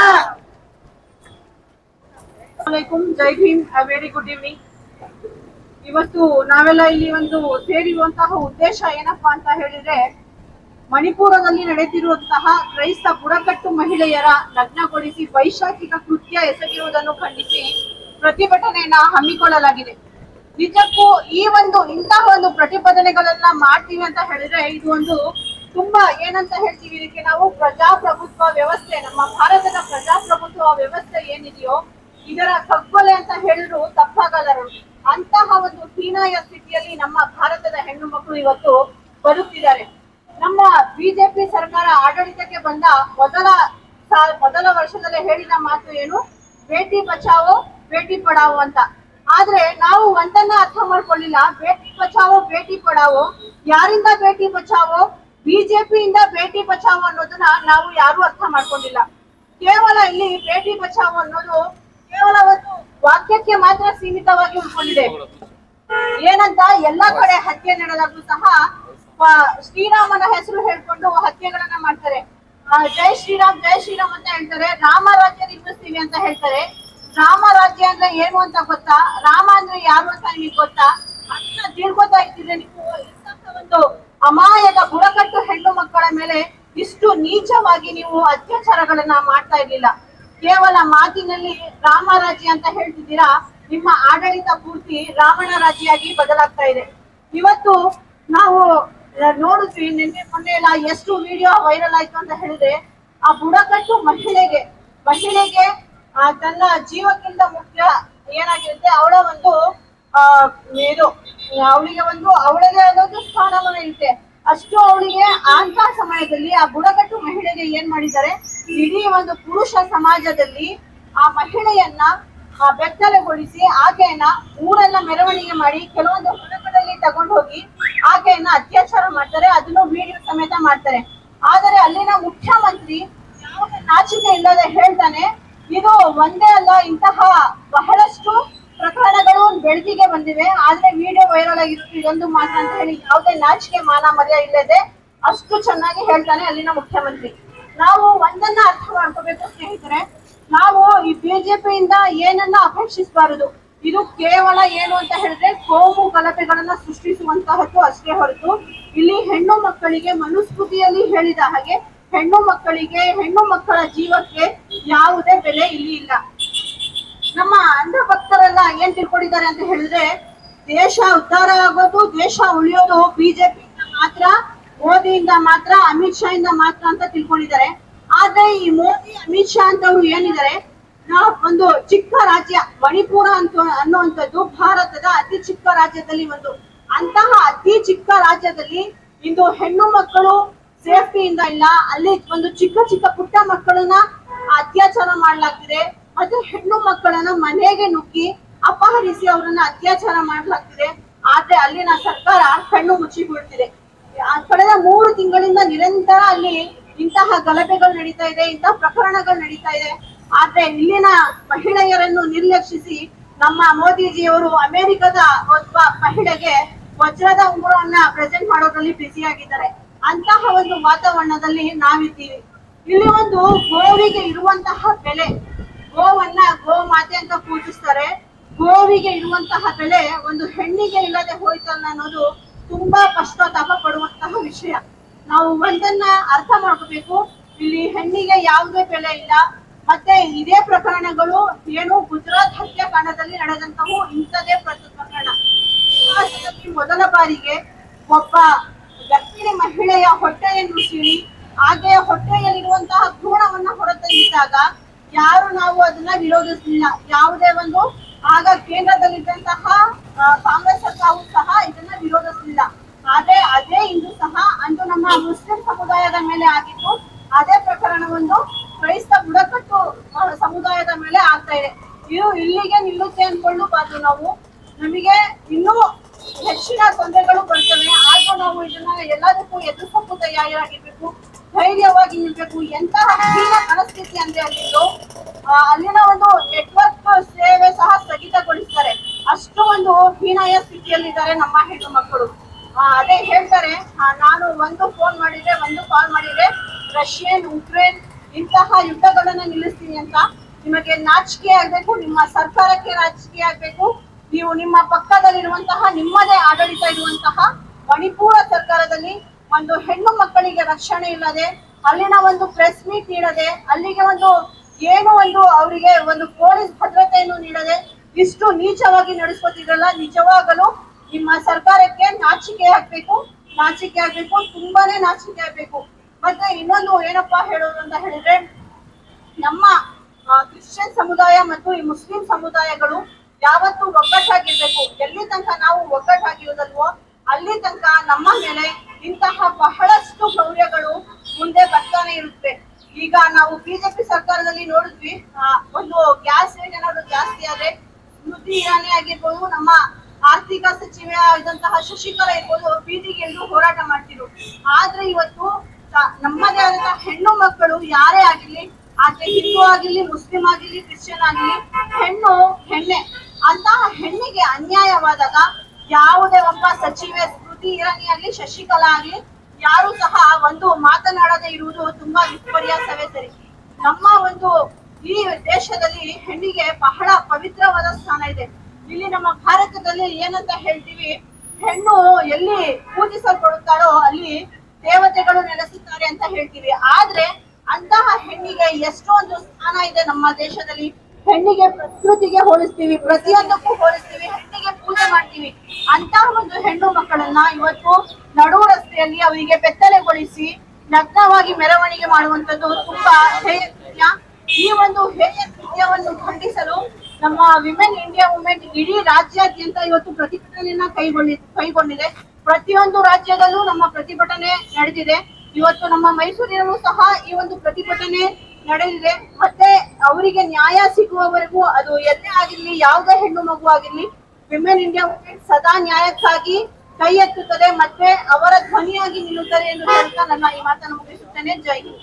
जय भीम, ವೆರಿ ಗುಡ್ ಈವ್ನಿಂಗ್। ಇವತ್ತು ನಾವೆಲ್ಲ ಇಲ್ಲಿ ಒಂದು ಸೇರಿರುವಂತಹ ಉದ್ದೇಶ ಏನಪ್ಪಾ ಅಂತ ಹೇಳಿದ್ರೆ, ಮಣಿಪುರದಲ್ಲಿ ನಡೆದಿರುವಂತಹ ಕ್ರೈಸ್ತ ಬುಡಕಟ್ಟು ಮಹಿಳೆಯರ ನಗ್ನಗೊಳಿಸಿ ವೈಶಾಖಿಕ ಕೃತ್ಯ ಎಸಗಿರುವುದನ್ನು ಖಂಡಿಸಿ ಪ್ರತಿಭಟನೆಯನ್ನ ಹಮ್ಮಿಕೊಳ್ಳಲಾಗಿದೆ। ನಿಜಕ್ಕೂ ಈ ಒಂದು ಇಂತಹ ಒಂದು ಪ್ರತಿಭಟನೆಗಳನ್ನ ಮಾಡ್ತೀವಿ ಅಂತ ಹೇಳಿದ್ರೆ, ಇದು ಒಂದು ತುಂಬಾ ಏನಂತ ಹೇಳ್ತೀವಿ, ಇದಕ್ಕೆ ನಾವು ಪ್ರಜಾಪ್ರಭುತ್ವ ವ್ಯವಸ್ಥೆ, ನಮ್ಮ ಭಾರತದ ಪ್ರಜಾಪ್ರಭುತ್ವ ವ್ಯವಸ್ಥೆ ಏನಿದೆಯೋ ಇದರ ಕಗ್ಗೊಲೆ ಅಂತ ಹೇಳಿದ್ರು ತಪ್ಪಾಗಲಾರದು। ಅಂತಹ ಒಂದು ಹೀನಾಯ ಸ್ಥಿತಿಯಲ್ಲಿ ನಮ್ಮ ಭಾರತದ ಹೆಣ್ಣು ಮಕ್ಕಳು ಇವತ್ತು ಬದುಕ್ತಿದ್ದಾರೆ। ನಮ್ಮ ಬಿಜೆಪಿ ಸರ್ಕಾರ ಆಡಳಿತಕ್ಕೆ ಬಂದ ಮೊದಲ ಮೊದಲ ವರ್ಷದಲ್ಲೇ ಹೇಳಿದ ಮಾತು ಏನು, ಬೇಟಿ ಬಚಾವೋ ಬೇಟಿ ಪಡಾವೋ ಅಂತ। ಆದ್ರೆ ನಾವು ಒಂದನ್ನ ಅರ್ಥ ಮಾಡ್ಕೊಳ್ಳಿಲ್ಲ, ಬೇಟಿ ಬಚಾವೋ ಬೇಟಿ ಪಡಾವೋ ಯಾರಿಂದ ಬೇಟಿ ಬಚಾವೋ, ಬಿಜೆಪಿಯಿಂದ ಬೇಟಿ ಬಚಾವೋ ಅನ್ನೋದನ್ನ ನಾವು ಯಾರು ಅರ್ಥ ಮಾಡ್ಕೊಂಡಿಲ್ಲ। ಕೇವಲ ಇಲ್ಲಿ ಬೇಟಿ ಬಚಾವ್ ಅನ್ನೋದು ಕೇವಲ ಒಂದು ವಾಕ್ಯಕ್ಕೆ ಮಾತ್ರ ಸೀಮಿತವಾಗಿ ಉಳ್ಕೊಂಡಿದೆ. ಏನಂತ ಎಲ್ಲಾ ಕಡೆ ಹತ್ಯೆ ನಡೆದಾಗೂ ಸಹ ಶ್ರೀರಾಮನ ಹೆಸರು ಹೇಳ್ಕೊಂಡು ಹತ್ಯೆಗಳನ್ನ ಮಾಡ್ತಾರೆ. ಜೈ ಶ್ರೀರಾಮ್ ಜೈ ಶ್ರೀರಾಮ್ ಅಂತ ಹೇಳ್ತಾರೆ. ರಾಮ ರಾಜ್ಯ ನಿರ್ಮಿಸ್ತೀವಿ ಅಂತ ಹೇಳ್ತಾರೆ. ರಾಮ ರಾಜ್ಯ ಅಂದ್ರೆ ಏನು ಅಂತ ಗೊತ್ತಾ? ರಾಮ ಅಂದ್ರೆ ಯಾರು ಅಂತ ನಿಮಗೆ ಗೊತ್ತಾ? ಅದನ್ನ ತಿಳ್ಕೊತಾ ಇದ್ದೀರಿ ನೀವು. ಇಂತಹ ಒಂದು ಅಮಾಯಕ ಬುಡಕಟ್ಟು ಹೆಣ್ಣು ಮಕ್ಕಳ ಮೇಲೆ ಇಷ್ಟು ನೀಚವಾಗಿ ನೀವು ಅತ್ಯಾಚಾರಗಳನ್ನ ಮಾಡ್ತಾ ಇರ್ಲಿಲ್ಲ. ಕೇವಲ ಮಾತಿನಲ್ಲಿ ರಾಮ ರಾಜ್ಯ ಅಂತ ಹೇಳ್ತಿದ್ದೀರಾ, ನಿಮ್ಮ ಆಡಳಿತ ಪೂರ್ತಿ ರಾವಣ ರಾಜ್ಯಾಗಿ ಬದಲಾಗ್ತಾ ಇದೆ. ಇವತ್ತು ನಾವು ನೋಡಿದ್ವಿ, ನಿನ್ನೆ ಮೊನ್ನೆ ಎಲ್ಲ ಎಷ್ಟು ವಿಡಿಯೋ ವೈರಲ್ ಆಯ್ತು ಅಂತ ಹೇಳಿದ್ರೆ, ಆ ಬುಡಕಟ್ಟು ಮಹಿಳೆಗೆ ಮಹಿಳೆಗೆ ಆ ತನ್ನ ಜೀವಕ್ಕಿಂತ ಮುಖ್ಯ ಏನಾಗಿರುತ್ತೆ, ಅವಳ ಒಂದು ಆ ಇದು ಅವಳಿಗೆ ಒಂದು ಅವಳದೇ ಆದೊಂದು ಸ್ಥಾನಮಾನ ಇರುತ್ತೆ. ಅಷ್ಟು ಅವಳಿಗೆ ಅಂತ ಸಮಯದಲ್ಲಿ ಆ ಬುಡಕಟ್ಟು ಮಹಿಳೆಗೆ ಏನ್ ಮಾಡಿದ್ದಾರೆ, ಇಡೀ ಒಂದು ಪುರುಷ ಸಮಾಜದಲ್ಲಿ ಆ ಮಹಿಳೆಯನ್ನ ಆ ಬೆತ್ತಲೆಗೊಳಿಸಿ ಆಕೆಯನ್ನ ಊರೆಲ್ಲ ಮೆರವಣಿಗೆ ಮಾಡಿ ಕೆಲವೊಂದು ಹೊಲಗಳಲ್ಲಿ ತಗೊಂಡು ಹೋಗಿ ಆಕೆಯನ್ನ ಅತ್ಯಾಚಾರ ಮಾಡ್ತಾರೆ. ಅದನ್ನು ವಿಡಿಯೋ ಸಮೇತ ಮಾಡ್ತಾರೆ. ಆದರೆ ಅಲ್ಲಿನ ಮುಖ್ಯಮಂತ್ರಿ ಯಾವುದೇ ನಾಚಿಕೆ ಇಲ್ಲದೆ ಹೇಳ್ತಾನೆ, ಇದು ಒಂದೇ ಅಲ್ಲ, ಇಂತಹ ಬಹಳಷ್ಟು ಪ್ರಕರಣಗಳು ಬೆಳಕಿಗೆ ಬಂದಿವೆ, ಆದ್ರೆ ವಿಡಿಯೋ ವೈರಲ್ ಆಗಿರುತ್ತೆ ಇದೊಂದು ಮಾತ್ರ ಅಂತ ಹೇಳಿ ಯಾವುದೇ ನಾಚಿಕೆ ಮಾನ ಮರ್ಯಾದೆ ಇಲ್ಲದೆ ಅಷ್ಟು ಚೆನ್ನಾಗಿ ಹೇಳ್ತಾನೆ ಅಲ್ಲಿನ ಮುಖ್ಯಮಂತ್ರಿ. ನಾವು ಒಂದನ್ನ ಅರ್ಥ ಮಾಡ್ಕೋಬೇಕು ಸ್ನೇಹಿತರೆ, ನಾವು ಈ ಬಿಜೆಪಿಯಿಂದ ಏನನ್ನ ಅಪೇಕ್ಷಿಸಬಾರದು. ಇದು ಕೇವಲ ಏನು ಅಂತ ಹೇಳಿದ್ರೆ ಕೋಮು ಗಲಭೆಗಳನ್ನ ಸೃಷ್ಟಿಸುವಂತಹದ್ದು ಅಷ್ಟೇ ಹೊರತು ಇಲ್ಲಿ ಹೆಣ್ಣು ಮಕ್ಕಳಿಗೆ ಮನುಸ್ಮೃತಿಯಲ್ಲಿ ಹೇಳಿದ ಹಾಗೆ ಹೆಣ್ಣು ಮಕ್ಕಳಿಗೆ ಹೆಣ್ಣು ಮಕ್ಕಳ ಜೀವಕ್ಕೆ ಯಾವುದೇ ಬೆಲೆ ಇಲ್ಲಿ ಇಲ್ಲ. ನಮ್ಮ ಅಂಧ ಭಕ್ತರೆಲ್ಲ ಏನ್ ತಿಳ್ಕೊಂಡಿದ್ದಾರೆ ಅಂತ ಹೇಳಿದ್ರೆ, ದೇಶ ಉದ್ಧಾರ ಆಗೋದು, ದೇಶ ಉಳಿಯೋದು ಬಿಜೆಪಿಯಿಂದ ಮಾತ್ರ, ಮೋದಿಯಿಂದ ಮಾತ್ರ, ಅಮಿತ್ ಶಾ ಇಂದ ಮಾತ್ರ ಅಂತ ತಿಳ್ಕೊಂಡಿದ್ದಾರೆ. ಆದ್ರೆ ಈ ಮೋದಿ ಅಮಿತ್ ಶಾ ಅಂತವ್ರು ಏನಿದ್ದಾರೆ, ಒಂದು ಚಿಕ್ಕ ರಾಜ್ಯ ಮಣಿಪುರ ಅಂತ ಅನ್ನುವಂಥದ್ದು ಭಾರತದ ಅತಿ ಚಿಕ್ಕ ರಾಜ್ಯದಲ್ಲಿ ಒಂದು. ಅಂತಹ ಅತಿ ಚಿಕ್ಕ ರಾಜ್ಯದಲ್ಲಿ ಇಂದು ಹೆಣ್ಣು ಮಕ್ಕಳು ಸೇಫ್ಟಿಯಿಂದ ಇಲ್ಲ. ಅಲ್ಲಿ ಒಂದು ಚಿಕ್ಕ ಚಿಕ್ಕ ಪುಟ್ಟ ಮಕ್ಕಳನ್ನ ಅತ್ಯಾಚಾರ ಮಾಡ್ಲಾಗ್ತಿದೆ. ಮತ್ತೆ ಹೆಣ್ಣು ಮಕ್ಕಳನ್ನ ಮನೆಗೆ ನುಗ್ಗಿ ಅಪಹರಿಸಿ ಅವರನ್ನ ಅತ್ಯಾಚಾರ ಮಾಡ್ಲಾಗ್ತಿದೆ. ಆದ್ರೆ ಅಲ್ಲಿನ ಸರ್ಕಾರ ಕಣ್ಣು ಮುಚ್ಚಿ ಬೀಳ್ತಿದೆ. ಕಳೆದ ಮೂರು ತಿಂಗಳಿಂದ ನಿರಂತರ ಅಲ್ಲಿ ಇಂತಹ ಗಲಭೆಗಳು ನಡೀತಾ ಇದೆ, ಇಂತಹ ಪ್ರಕರಣಗಳು ನಡೀತಾ ಇದೆ. ಆದ್ರೆ ಇಲ್ಲಿನ ಮಹಿಳೆಯರನ್ನು ನಿರ್ಲಕ್ಷಿಸಿ ನಮ್ಮ ಮೋದಿಜಿಯವರು ಅಮೆರಿಕದ ಒಬ್ಬ ಮಹಿಳೆಗೆ ವಜ್ರದ ಉಂಗುರವನ್ನ ಪ್ರೆಸೆಂಟ್ ಮಾಡೋದ್ರಲ್ಲಿ ಬ್ಯುಸಿ ಆಗಿದ್ದಾರೆ. ಅಂತಹ ಒಂದು ವಾತಾವರಣದಲ್ಲಿ ನಾವಿದ್ದೀವಿ. ಇಲ್ಲಿ ಒಂದು ಗೋವಿಗೆ ಇರುವಂತಹ ಬೆಲೆ, ಗೋವನ್ನ ಗೋ ಮಾತೆ ಅಂತ ಪೂಜಿಸ್ತಾರೆ. ಗೋವಿಗೆ ಇರುವಂತಹ ಬೆಲೆ ಒಂದು ಹೆಣ್ಣಿಗೆ ಇಲ್ಲದೆ ಹೋಯ್ತಲ್ಲ ಅನ್ನೋದು ತುಂಬಾ ಪಶ್ಚಾತ್ತಾಪ ಪಡುವಂತಹ ವಿಷಯ. ನಾವು ಒಂದನ್ನ ಅರ್ಥ ಮಾಡ್ಕೋಬೇಕು, ಇಲ್ಲಿ ಹೆಣ್ಣಿಗೆ ಯಾವುದೇ ಬೆಲೆ ಇಲ್ಲ. ಮತ್ತೆ ಇದೇ ಪ್ರಕರಣಗಳು ಏನು ಗುಜರಾತ್ ಹತ್ಯಾಕಾಂಡದಲ್ಲಿ ನಡೆದಂತವು ಇಂಥದೇ ಪ್ರಕರಣ. ಇತಿಹಾಸದಲ್ಲಿ ಮೊದಲ ಬಾರಿಗೆ ಒಬ್ಬ ಗರ್ಭಿಣಿ ಮಹಿಳೆಯ ಹೊಟ್ಟೆಯನ್ನು ಸೀಳಿ ಹಾಗೆ ಹೊಟ್ಟೆಯಲ್ಲಿರುವಂತಹ ಭ್ರೂಣವನ್ನ ಹೊರತಂದಿದ್ದಾಗ ಯಾರು ನಾವು ಅದನ್ನ ವಿರೋಧಿಸಲಿಲ್ಲ. ಯಾವುದೇ ಒಂದು ಆಗ ಕೇಂದ್ರದಲ್ಲಿದ್ದಂತಹ ಕಾಂಗ್ರೆಸ್ ಸರ್ಕಾರವೂ ಸಹ ಇದನ್ನ ವಿರೋಧಿಸಲಿಲ್ಲ. ಆದ್ರೆ ಅದೇ ಇಂದು ಸಹ ಅಂದು ನಮ್ಮ ಮುಸ್ಲಿಂ ಸಮುದಾಯದ ಮೇಲೆ ಆಗಿತ್ತು. ಅದೇ ಪ್ರಕರಣವೊಂದು ಕ್ರೈಸ್ತ ಬುಡಕಟ್ಟು ಸಮುದಾಯದ ಮೇಲೆ ಆಗ್ತಾ ಇದೆ. ಇದು ಇಲ್ಲಿಗೆ ನಿಲ್ಲುತ್ತೆ ಅನ್ಕೊಳ್ಳಬಾರ್ದು. ನಾವು ನಮಗೆ ಇನ್ನೂ ಹೆಚ್ಚಿನ ತೊಂದರೆಗಳು ಬರ್ತವೆ. ಆದ್ರೂ ನಾವು ಇದನ್ನ ಎಲ್ಲದಕ್ಕೂ ಎದುರಿಸಕ್ಕೂ ತಯಾರಾಗಿರ್ಬೇಕು, ಧೈರ್ಯವಾಗಿ ನಿಲ್ಬೇಕು. ಎಂತಹ ಹೀನ ಮನಸ್ಥಿತಿ ಅಂದ್ರೆ ಅಲ್ಲಿಂದು ಅಲ್ಲಿನ ಒಂದು ನೆಟ್ವರ್ಕ್ ಸೇವೆ ಸಹ ಸ್ಥಗಿತಗೊಳಿಸ್ತಾರೆ. ಅಷ್ಟು ಒಂದು ಹೀನಾಯ ಸ್ಥಿತಿಯಲ್ಲಿದ್ದಾರೆ ನಮ್ಮ ಹೆಣ್ಣು ಮಕ್ಕಳು. ಅದೇ ಹೇಳ್ತಾರೆ, ನಾನು ಒಂದು ಫೋನ್ ಮಾಡಿದ್ರೆ ಒಂದು ಕಾಲ್ ಮಾಡಿದ್ರೆ ರಷ್ಯನ್ ಉಕ್ರೇನ್ ಇಂತಹ ಯುದ್ಧಗಳನ್ನ ನಿಲ್ಲಿಸ್ತೀನಿ ಅಂತ. ನಿಮಗೆ ನಾಚಿಕೆ ಆಗ್ಬೇಕು, ನಿಮ್ಮ ಸರ್ಕಾರಕ್ಕೆ ನಾಚಿಕೆ ಆಗ್ಬೇಕು. ನೀವು ನಿಮ್ಮ ಪಕ್ಕದಲ್ಲಿರುವಂತಹ ನಿಮ್ಮದೇ ಆಡಳಿತ ಇರುವಂತಹ ಮಣಿಪುರ ಸರ್ಕಾರದಲ್ಲಿ ಒಂದು ಹೆಣ್ಣು ಮಕ್ಕಳಿಗೆ ರಕ್ಷಣೆ ಇಲ್ಲದೆ, ಅಲ್ಲಿನ ಒಂದು ಪ್ರೆಸ್ ಮೀಟ್ ನೀಡದೆ, ಅಲ್ಲಿಗೆ ಒಂದು ಏನು ಒಂದು ಅವರಿಗೆ ಒಂದು ಪೊಲೀಸ್ ಭದ್ರತೆಯನ್ನು ನೀಡದೆ ಇಷ್ಟು ನೀಚವಾಗಿ ನಡೆಸ್ಕೊತಿದ್ರಲ್ಲ, ನಿಜವಾಗಲೂ ನಿಮ್ಮ ಸರ್ಕಾರಕ್ಕೆ ನಾಚಿಕೆ ಆಗ್ಬೇಕು, ನಾಚಿಕೆ ಆಗ್ಬೇಕು, ತುಂಬಾನೇ ನಾಚಿಕೆ ಆಗ್ಬೇಕು. ಮತ್ತೆ ಇನ್ನೊಂದು ಏನಪ್ಪಾ ಹೇಳೋದು ಅಂತ ಹೇಳಿದ್ರೆ, ನಮ್ಮ ಕ್ರಿಶ್ಚಿಯನ್ ಸಮುದಾಯ ಮತ್ತು ಈ ಮುಸ್ಲಿಂ ಸಮುದಾಯಗಳು ಯಾವತ್ತೂ ಒಗ್ಗಟ್ಟಾಗಿರ್ಬೇಕು. ಎಲ್ಲಿ ತನಕ ನಾವು ಒಗ್ಗಟ್ಟಾಗಿರೋದಲ್ವೋ ಅಲ್ಲಿ ತನಕ ನಮ್ಮ ಮೇಲೆ ಇಂತಹ ಬಹಳಷ್ಟು ಕ್ರೌರ್ಯಗಳು ಮುಂದೆ ಬರ್ತಾನೆ ಇರುತ್ತೆ. ಈಗ ನಾವು ಬಿಜೆಪಿ ಸರ್ಕಾರದಲ್ಲಿ ನೋಡಿದ್ವಿ, ಒಂದು ಗ್ಯಾಸ್ ರೇಟ್ ಏನಾದ್ರು ಜಾಸ್ತಿ ಆದ್ರೆ ಸ್ಮೃತಿ ಇರಾನಿ ಆಗಿರ್ಬೋದು, ನಮ್ಮ ಆರ್ಥಿಕ ಸಚಿವೆ ಇದ್ದಂತಹ ಶಶಿಕಲಾ ಇರ್ಬೋದು, ಬೀದಿಗೆ ಎಲ್ಲರೂ ಹೋರಾಟ ಮಾಡ್ತಿದ್ರು. ಆದ್ರೆ ಇವತ್ತು ನಮ್ಮದೇ ಆದಂತಹ ಹೆಣ್ಣು ಮಕ್ಕಳು ಯಾರೇ ಆಗಿರ್ಲಿ ಆಕೆ ಹಿಂದೂ ಆಗಿರ್ಲಿ, ಮುಸ್ಲಿಂ ಆಗಿರ್ಲಿ, ಕ್ರಿಶ್ಚಿಯನ್ ಆಗಿರ್ಲಿ, ಹೆಣ್ಣು ಹೆಣ್ಣೆ. ಅಂತಹ ಹೆಣ್ಣಿಗೆ ಅನ್ಯಾಯವಾದಾಗ ಯಾವುದೇ ಒಬ್ಬ ಸಚಿವೆ ಸ್ಮೃತಿ ಇರಾನಿ ಆಗ್ಲಿ, ಶಶಿಕಲಾ ಆಗ್ಲಿ, ಯಾರು ಸಹ ಒಂದು ಮಾತನಾಡದೆ ಇರುವುದು ತುಂಬಾ ವಿಪರ್ಯಾಸವೇ ಸರಿ. ನಮ್ಮ ಒಂದು ಈ ದೇಶದಲ್ಲಿ ಹೆಣ್ಣಿಗೆ ಬಹಳ ಪವಿತ್ರವಾದ ಸ್ಥಾನ ಇದೆ. ಇಲ್ಲಿ ನಮ್ಮ ಭಾರತದಲ್ಲಿ ಏನಂತ ಹೇಳ್ತೀವಿ, ಹೆಣ್ಣು ಎಲ್ಲಿ ಪೂಜಿಸಲ್ಪಡುತ್ತಾಳೋ ಅಲ್ಲಿ ದೇವತೆಗಳು ನೆಲೆಸುತ್ತಾರೆ ಅಂತ ಹೇಳ್ತೀವಿ. ಆದ್ರೆ ಅಂತಹ ಹೆಣ್ಣಿಗೆ ಎಷ್ಟೊಂದು ಸ್ಥಾನ ಇದೆ ನಮ್ಮ ದೇಶದಲ್ಲಿ. ಹೆಣ್ಣಿಗೆ ಪ್ರಕೃತಿಗೆ ಹೋಲಿಸ್ತೀವಿ, ಪ್ರತಿಯೊಂದಕ್ಕೂ ಹೋಲಿಸ್ತೀವಿ, ಹೆಣ್ಣಿಗೆ ಪೂಜೆ ಮಾಡ್ತೀವಿ. ಅಂತಹ ಒಂದು ಹೆಣ್ಣು ಮಕ್ಕಳನ್ನ ಇವತ್ತು ನಡು ರಸ್ತೆಯಲ್ಲಿ ಅವರಿಗೆ ಬೆತ್ತಲೆಗೊಳಿಸಿ ನಗ್ನವಾಗಿ ಮೆರವಣಿಗೆ ಮಾಡುವಂತದ್ದು ತುಂಬಾ ಹೇಯ ಕೃತ್ಯ. ಈ ಒಂದು ಹೇಯ ಕೃತ್ಯವನ್ನು ಖಂಡಿಸಲು ನಮ್ಮ ವಿಮೆನ್ ಇಂಡಿಯಾ ಮೂವ್ಮೆಂಟ್ ಇಡೀ ರಾಜ್ಯಾದ್ಯಂತ ಇವತ್ತು ಪ್ರತಿಭಟನೆಯನ್ನ ಕೈಗೊಂಡಿ ಕೈಗೊಂಡಿದೆ. ಪ್ರತಿಯೊಂದು ರಾಜ್ಯದಲ್ಲೂ ನಮ್ಮ ಪ್ರತಿಭಟನೆ ನಡೆದಿದೆ. ಇವತ್ತು ನಮ್ಮ ಮೈಸೂರಿನಲ್ಲೂ ಸಹ ಈ ಒಂದು ಪ್ರತಿಭಟನೆ ನಡೆದಿದೆ. ಮತ್ತೆ ಅವರಿಗೆ ನ್ಯಾಯ ಸಿಗುವವರೆಗೂ ಅದು ಎಲ್ಲೇ ಆಗಿರ್ಲಿ, ಯಾವುದೇ ಹೆಣ್ಣು ಮಗು ಆಗಿರ್ಲಿ, ವಿಮೆನ್ ಇಂಡಿಯಾ ಮೂವ್ಮೆಂಟ್ ಸದಾ ನ್ಯಾಯಕ್ಕಾಗಿ ಕೈ ಎತ್ತುತ್ತದೆ ಮತ್ತೆ ಅವರ ಧ್ವನಿಯಾಗಿ ನಿಲ್ಲುತ್ತದೆ ಎಂದು ಹೇಳ್ತಾ ನನ್ನ ಈ ಮಾತನ್ನು ಮುಗಿಸುತ್ತೇನೆ. ಜೈ ಹಿಂದ್.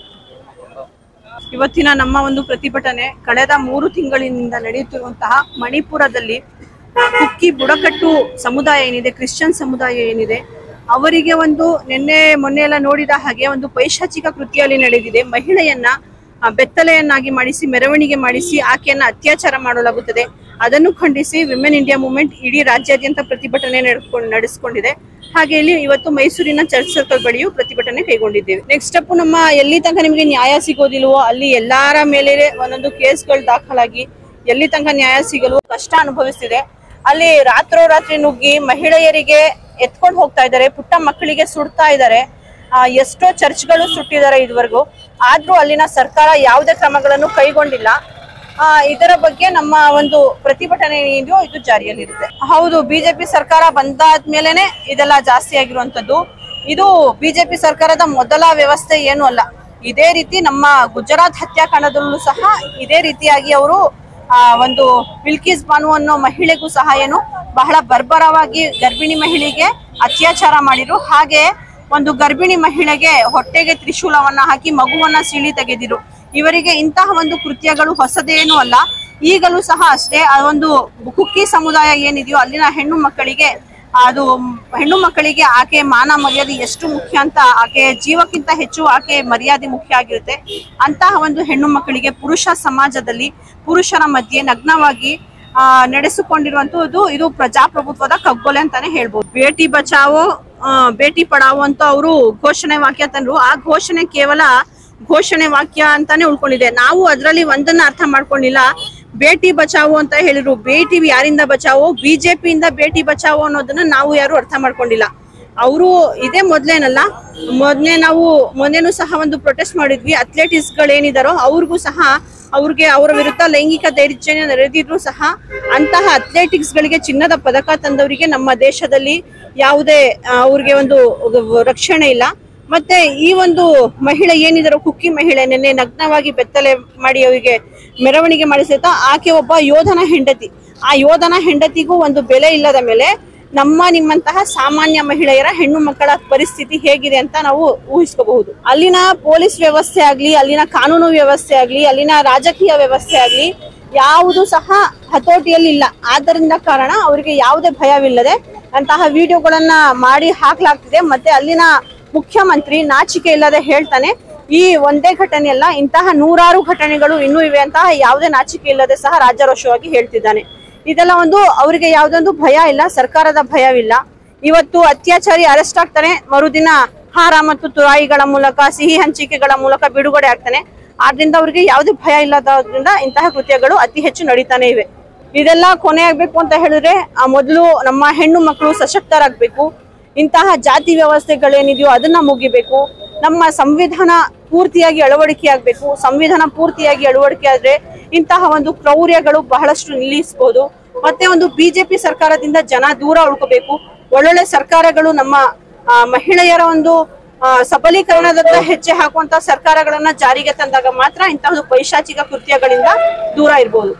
ಇವತ್ತಿನ ನಮ್ಮ ಒಂದು ಪ್ರತಿಭಟನೆ ಕಳೆದ ಮೂರು ತಿಂಗಳಿನಿಂದ ನಡೆಯುತ್ತಿರುವಂತಹ ಮಣಿಪುರದಲ್ಲಿ ಕುಕ್ಕಿ ಬುಡಕಟ್ಟು ಸಮುದಾಯ ಏನಿದೆ, ಕ್ರಿಶ್ಚಿಯನ್ ಸಮುದಾಯ ಏನಿದೆ, ಅವರಿಗೆ ಒಂದು ನಿನ್ನೆ ಮೊನ್ನೆ ಎಲ್ಲ ನೋಡಿದ ಹಾಗೆ ಒಂದು ಪೈಶಾಚಿಕ ಕೃತ್ಯಲ್ಲಿ ನಡೆದಿದೆ. ಮಹಿಳೆಯನ್ನ ಬೆತ್ತಲೆಯನ್ನಾಗಿ ಮಾಡಿಸಿ ಮೆರವಣಿಗೆ ಮಾಡಿಸಿ ಆಕೆಯನ್ನ ಅತ್ಯಾಚಾರ ಮಾಡಲಾಗುತ್ತದೆ. ಅದನ್ನು ಖಂಡಿಸಿ ವಿಮೆನ್ ಇಂಡಿಯಾ ಮೂವ್ಮೆಂಟ್ ಇಡೀ ರಾಜ್ಯಾದ್ಯಂತ ಪ್ರತಿಭಟನೆ ನಡೆದುಕೊಂಡು ನಡೆಸಿಕೊಂಡಿದೆ. ಹಾಗೆ ಇಲ್ಲಿ ಇವತ್ತು ಮೈಸೂರಿನ ಚರ್ಚ್ ಸರ್ಕಲ್ ಬಳಿಯೂ ಪ್ರತಿಭಟನೆ ಕೈಗೊಂಡಿದ್ದೇವೆ. ನೆಕ್ಸ್ಟ್ ಸ್ಟೆಪ್ ನಮ್ಮ ಎಲ್ಲಿ ತನಕ ನಿಮಗೆ ನ್ಯಾಯ ಸಿಗೋದಿಲ್ವೋ ಅಲ್ಲಿ ಎಲ್ಲಾರ ಮೇಲೆ ಒಂದೊಂದು ಕೇಸ್ಗಳು ದಾಖಲಾಗಿ ಎಲ್ಲಿ ತನಕ ನ್ಯಾಯ ಸಿಗಲು ಕಷ್ಟ ಅನುಭವಿಸ್ತಿದೆ. ಅಲ್ಲಿ ರಾತ್ರೋರಾತ್ರಿ ನುಗ್ಗಿ ಮಹಿಳೆಯರಿಗೆ ಎತ್ಕೊಂಡು ಹೋಗ್ತಾ ಇದ್ದಾರೆ, ಪುಟ್ಟ ಮಕ್ಕಳಿಗೆ ಸುಡ್ತಾ ಇದ್ದಾರೆ. ಆ ಎಷ್ಟೋ ಚರ್ಚ್ಗಳು ಸುಟ್ಟಿದ್ದಾರೆ ಇದುವರೆಗೂ, ಆದ್ರೂ ಅಲ್ಲಿನ ಸರ್ಕಾರ ಯಾವುದೇ ಕ್ರಮಗಳನ್ನು ಕೈಗೊಂಡಿಲ್ಲ. ಆ ಇದರ ಬಗ್ಗೆ ನಮ್ಮ ಒಂದು ಪ್ರತಿಭಟನೆ ಏನಿದೆಯೋ ಇದು ಜಾರಿಯಲ್ಲಿರುತ್ತೆ. ಹೌದು, ಬಿಜೆಪಿ ಸರ್ಕಾರ ಬಂದಾದ್ಮೇಲೆನೆ ಇದೆಲ್ಲ ಜಾಸ್ತಿ ಆಗಿರುವಂತದ್ದು. ಇದು ಬಿಜೆಪಿ ಸರ್ಕಾರದ ಮೊದಲ ವ್ಯವಸ್ಥೆ ಏನು ಅಲ್ಲ. ಇದೇ ರೀತಿ ನಮ್ಮ ಗುಜರಾತ್ ಹತ್ಯಾಕಾಂಡದಲ್ಲೂ ಸಹ ಇದೇ ರೀತಿಯಾಗಿ ಅವರು ಆ ಒಂದು ಬಿಲ್ಕಿಸ್ ಬಾನು ಅನ್ನೋ ಮಹಿಳೆಗೂ ಸಹ ಏನು ಬಹಳ ಬರ್ಬರವಾಗಿ ಗರ್ಭಿಣಿ ಮಹಿಳೆಗೆ ಅತ್ಯಾಚಾರ ಮಾಡಿರು. ಹಾಗೆ ಒಂದು ಗರ್ಭಿಣಿ ಮಹಿಳೆಗೆ ಹೊಟ್ಟೆಗೆ ತ್ರಿಶೂಲವನ್ನ ಹಾಕಿ ಮಗುವನ್ನ ಸೀಳಿ ತೆಗೆದಿರು. ಇವರಿಗೆ ಇಂತಹ ಒಂದು ಕೃತ್ಯಗಳು ಹೊಸದೇನೂ ಅಲ್ಲ. ಈಗಲೂ ಸಹ ಅಷ್ಟೇ ಆ ಒಂದು ಕುಕ್ಕಿ ಸಮುದಾಯ ಏನಿದೆಯೋ ಅಲ್ಲಿನ ಹೆಣ್ಣು ಮಕ್ಕಳಿಗೆ ಅದು ಹೆಣ್ಣು ಮಕ್ಕಳಿಗೆ ಆಕೆ ಮಾನ ಮರ್ಯಾದೆ ಎಷ್ಟು ಮುಖ್ಯ ಅಂತ, ಆಕೆ ಜೀವಕ್ಕಿಂತ ಹೆಚ್ಚು ಆಕೆ ಮರ್ಯಾದೆ ಮುಖ್ಯ ಆಗಿರುತ್ತೆ. ಅಂತಹ ಒಂದು ಹೆಣ್ಣು ಮಕ್ಕಳಿಗೆ ಪುರುಷ ಸಮಾಜದಲ್ಲಿ ಪುರುಷರ ಮಧ್ಯೆ ನಗ್ನವಾಗಿ ಆ ನಡೆಸಿಕೊಂಡಿರುವಂತದ್ದು ಇದು ಪ್ರಜಾಪ್ರಭುತ್ವದ ಕಗ್ಗೊಲೆ ಅಂತಾನೆ ಹೇಳ್ಬೋದು. ಬೇಟಿ ಬಚಾವೋ ಬೇಟಿ ಪಡಾವೋ ಅಂತ ಅವರು ಘೋಷಣೆ ವಾಕ್ಯ ತಂದ್ರು. ಆ ಘೋಷಣೆ ಕೇವಲ ಘೋಷಣೆ ವಾಕ್ಯ ಅಂತಾನೆ ಉಳ್ಕೊಂಡಿದೆ. ನಾವು ಅದರಲ್ಲಿ ಒಂದನ್ನ ಅರ್ಥ ಮಾಡ್ಕೊಂಡಿಲ್ಲ. ಬೇಟಿ ಬಚಾವೋ ಅಂತ ಹೇಳಿದ್ರು, ಬೇಟಿ ಯಾರಿಂದ ಬಚಾವೋ, ಬಿಜೆಪಿಯಿಂದ ಬೇಟಿ ಬಚಾವೋ ಅನ್ನೋದನ್ನ ನಾವು ಯಾರು ಅರ್ಥ ಮಾಡ್ಕೊಂಡಿಲ್ಲ. ಅವರು ಇದೇ ಮೊದ್ಲೇನಲ್ಲ, ಮೊದ್ಲೇ ನಾವು ಮೊನ್ನೆನೂ ಸಹ ಒಂದು ಪ್ರೊಟೆಸ್ಟ್ ಮಾಡಿದ್ವಿ. ಅಥ್ಲೆಟಿಕ್ಸ್ ಗಳೇನಿದಾರೋ ಅವ್ರಿಗೂ ಸಹ ಅವ್ರಿಗೆ ಅವರ ವಿರುದ್ಧ ಲೈಂಗಿಕ ದೌರ್ಜನ್ಯ ನಡೆದಿದ್ರು ಸಹ ಅಂತಹ ಅಥ್ಲೆಟಿಕ್ಸ್ ಗಳಿಗೆ ಚಿನ್ನದ ಪದಕ ತಂದವರಿಗೆ ನಮ್ಮ ದೇಶದಲ್ಲಿ ಯಾವುದೇ ಅವ್ರಿಗೆ ಒಂದು ರಕ್ಷಣೆ ಇಲ್ಲ. ಮತ್ತೆ ಈ ಒಂದು ಮಹಿಳೆ ಏನಿದಾರೋ ಕುಕ್ಕಿ ಮಹಿಳೆ ನಿನ್ನೆ ನಗ್ನವಾಗಿ ಬೆತ್ತಲೆ ಮಾಡಿ ಅವರಿಗೆ ಮೆರವಣಿಗೆ ಮಾಡಿಸಿದ ಆಕೆ ಒಬ್ಬ ಯೋಧನ ಹೆಂಡತಿ. ಆ ಯೋಧನ ಹೆಂಡತಿಗೂ ಒಂದು ಬೆಲೆ ಇಲ್ಲದ ಮೇಲೆ ನಮ್ಮ ನಿಮ್ಮಂತಹ ಸಾಮಾನ್ಯ ಮಹಿಳೆಯರ ಹೆಣ್ಣು ಮಕ್ಕಳ ಪರಿಸ್ಥಿತಿ ಹೇಗಿದೆ ಅಂತ ನಾವು ಊಹಿಸ್ಕೋಬಹುದು. ಅಲ್ಲಿನ ಪೊಲೀಸ್ ವ್ಯವಸ್ಥೆ ಆಗ್ಲಿ, ಅಲ್ಲಿನ ಕಾನೂನು ವ್ಯವಸ್ಥೆ ಆಗ್ಲಿ, ಅಲ್ಲಿನ ರಾಜಕೀಯ ವ್ಯವಸ್ಥೆ ಆಗ್ಲಿ ಯಾವುದು ಸಹ ಹತೋಟಿಯಲ್ಲಿ ಇಲ್ಲ. ಆದ್ದರಿಂದ ಕಾರಣ ಅವರಿಗೆ ಯಾವುದೇ ಭಯವಿಲ್ಲದೆ ಅಂತಹ ವಿಡಿಯೋಗಳನ್ನ ಮಾಡಿ ಹಾಕ್ಲಾಗ್ತಿದೆ. ಮತ್ತೆ ಅಲ್ಲಿನ ಮುಖ್ಯಮಂತ್ರಿ ನಾಚಿಕೆ ಇಲ್ಲದೆ ಹೇಳ್ತಾನೆ, ಈ ಒಂದೇ ಘಟನೆ ಅಲ್ಲ, ಇಂತಹ ನೂರಾರು ಘಟನೆಗಳು ಇನ್ನೂ ಇವೆ ಅಂತ ಯಾವುದೇ ನಾಚಿಕೆ ಇಲ್ಲದೆ ಸಹ ರಾಜಾರೋಷವಾಗಿ ಹೇಳ್ತಿದ್ದಾನೆ. ಇದೆಲ್ಲ ಒಂದು ಅವರಿಗೆ ಯಾವುದೊಂದು ಭಯ ಇಲ್ಲ, ಸರ್ಕಾರದ ಭಯವಿಲ್ಲ. ಇವತ್ತು ಅತ್ಯಾಚಾರಿ ಅರೆಸ್ಟ್ ಆಗ್ತಾನೆ, ಮರುದಿನ ಹಾರ ಮತ್ತು ತುರಾಯಿಗಳ ಮೂಲಕ ಸಿಹಿ ಹಂಚಿಕೆಗಳ ಮೂಲಕ ಬಿಡುಗಡೆ ಆಗ್ತಾನೆ. ಆದ್ರಿಂದ ಅವ್ರಿಗೆ ಯಾವುದೇ ಭಯ ಇಲ್ಲದ್ರಿಂದ ಇಂತಹ ಕೃತ್ಯಗಳು ಅತಿ ಹೆಚ್ಚು ನಡೀತಾನೆ ಇವೆ. ಇದೆಲ್ಲ ಕೊನೆ ಆಗ್ಬೇಕು ಅಂತ ಹೇಳಿದ್ರೆ ಆ ಮೊದಲು ನಮ್ಮ ಹೆಣ್ಣು ಮಕ್ಕಳು ಸಶಕ್ತರಾಗಬೇಕು. ಇಂತಹ ಜಾತಿ ವ್ಯವಸ್ಥೆಗಳೇನಿದೆಯೋ ಅದನ್ನ ಮುಗಿಬೇಕು. ನಮ್ಮ ಸಂವಿಧಾನ ಪೂರ್ತಿಯಾಗಿ ಅಳವಡಿಕೆ ಆಗ್ಬೇಕು. ಸಂವಿಧಾನ ಪೂರ್ತಿಯಾಗಿ ಅಳವಡಿಕೆ ಆದ್ರೆ ಇಂತಹ ಒಂದು ಕ್ರೌರ್ಯಗಳು ಬಹಳಷ್ಟು ನಿಲ್ಲಿಸಬಹುದು. ಮತ್ತೆ ಒಂದು ಬಿಜೆಪಿ ಸರ್ಕಾರದಿಂದ ಜನ ದೂರ ಉಳ್ಕೋಬೇಕು. ಒಳ್ಳೊಳ್ಳೆ ಸರ್ಕಾರಗಳು ನಮ್ಮ ಮಹಿಳೆಯರ ಒಂದು ಸಬಲೀಕರಣದತ್ತ ಹೆಜ್ಜೆ ಹಾಕುವಂತ ಸರ್ಕಾರಗಳನ್ನ ಜಾರಿಗೆ ತಂದಾಗ ಮಾತ್ರ ಇಂತಹ ಒಂದು ಪೈಶಾಚಿಕ ಕೃತ್ಯಗಳಿಂದ ದೂರ ಇರಬಹುದು.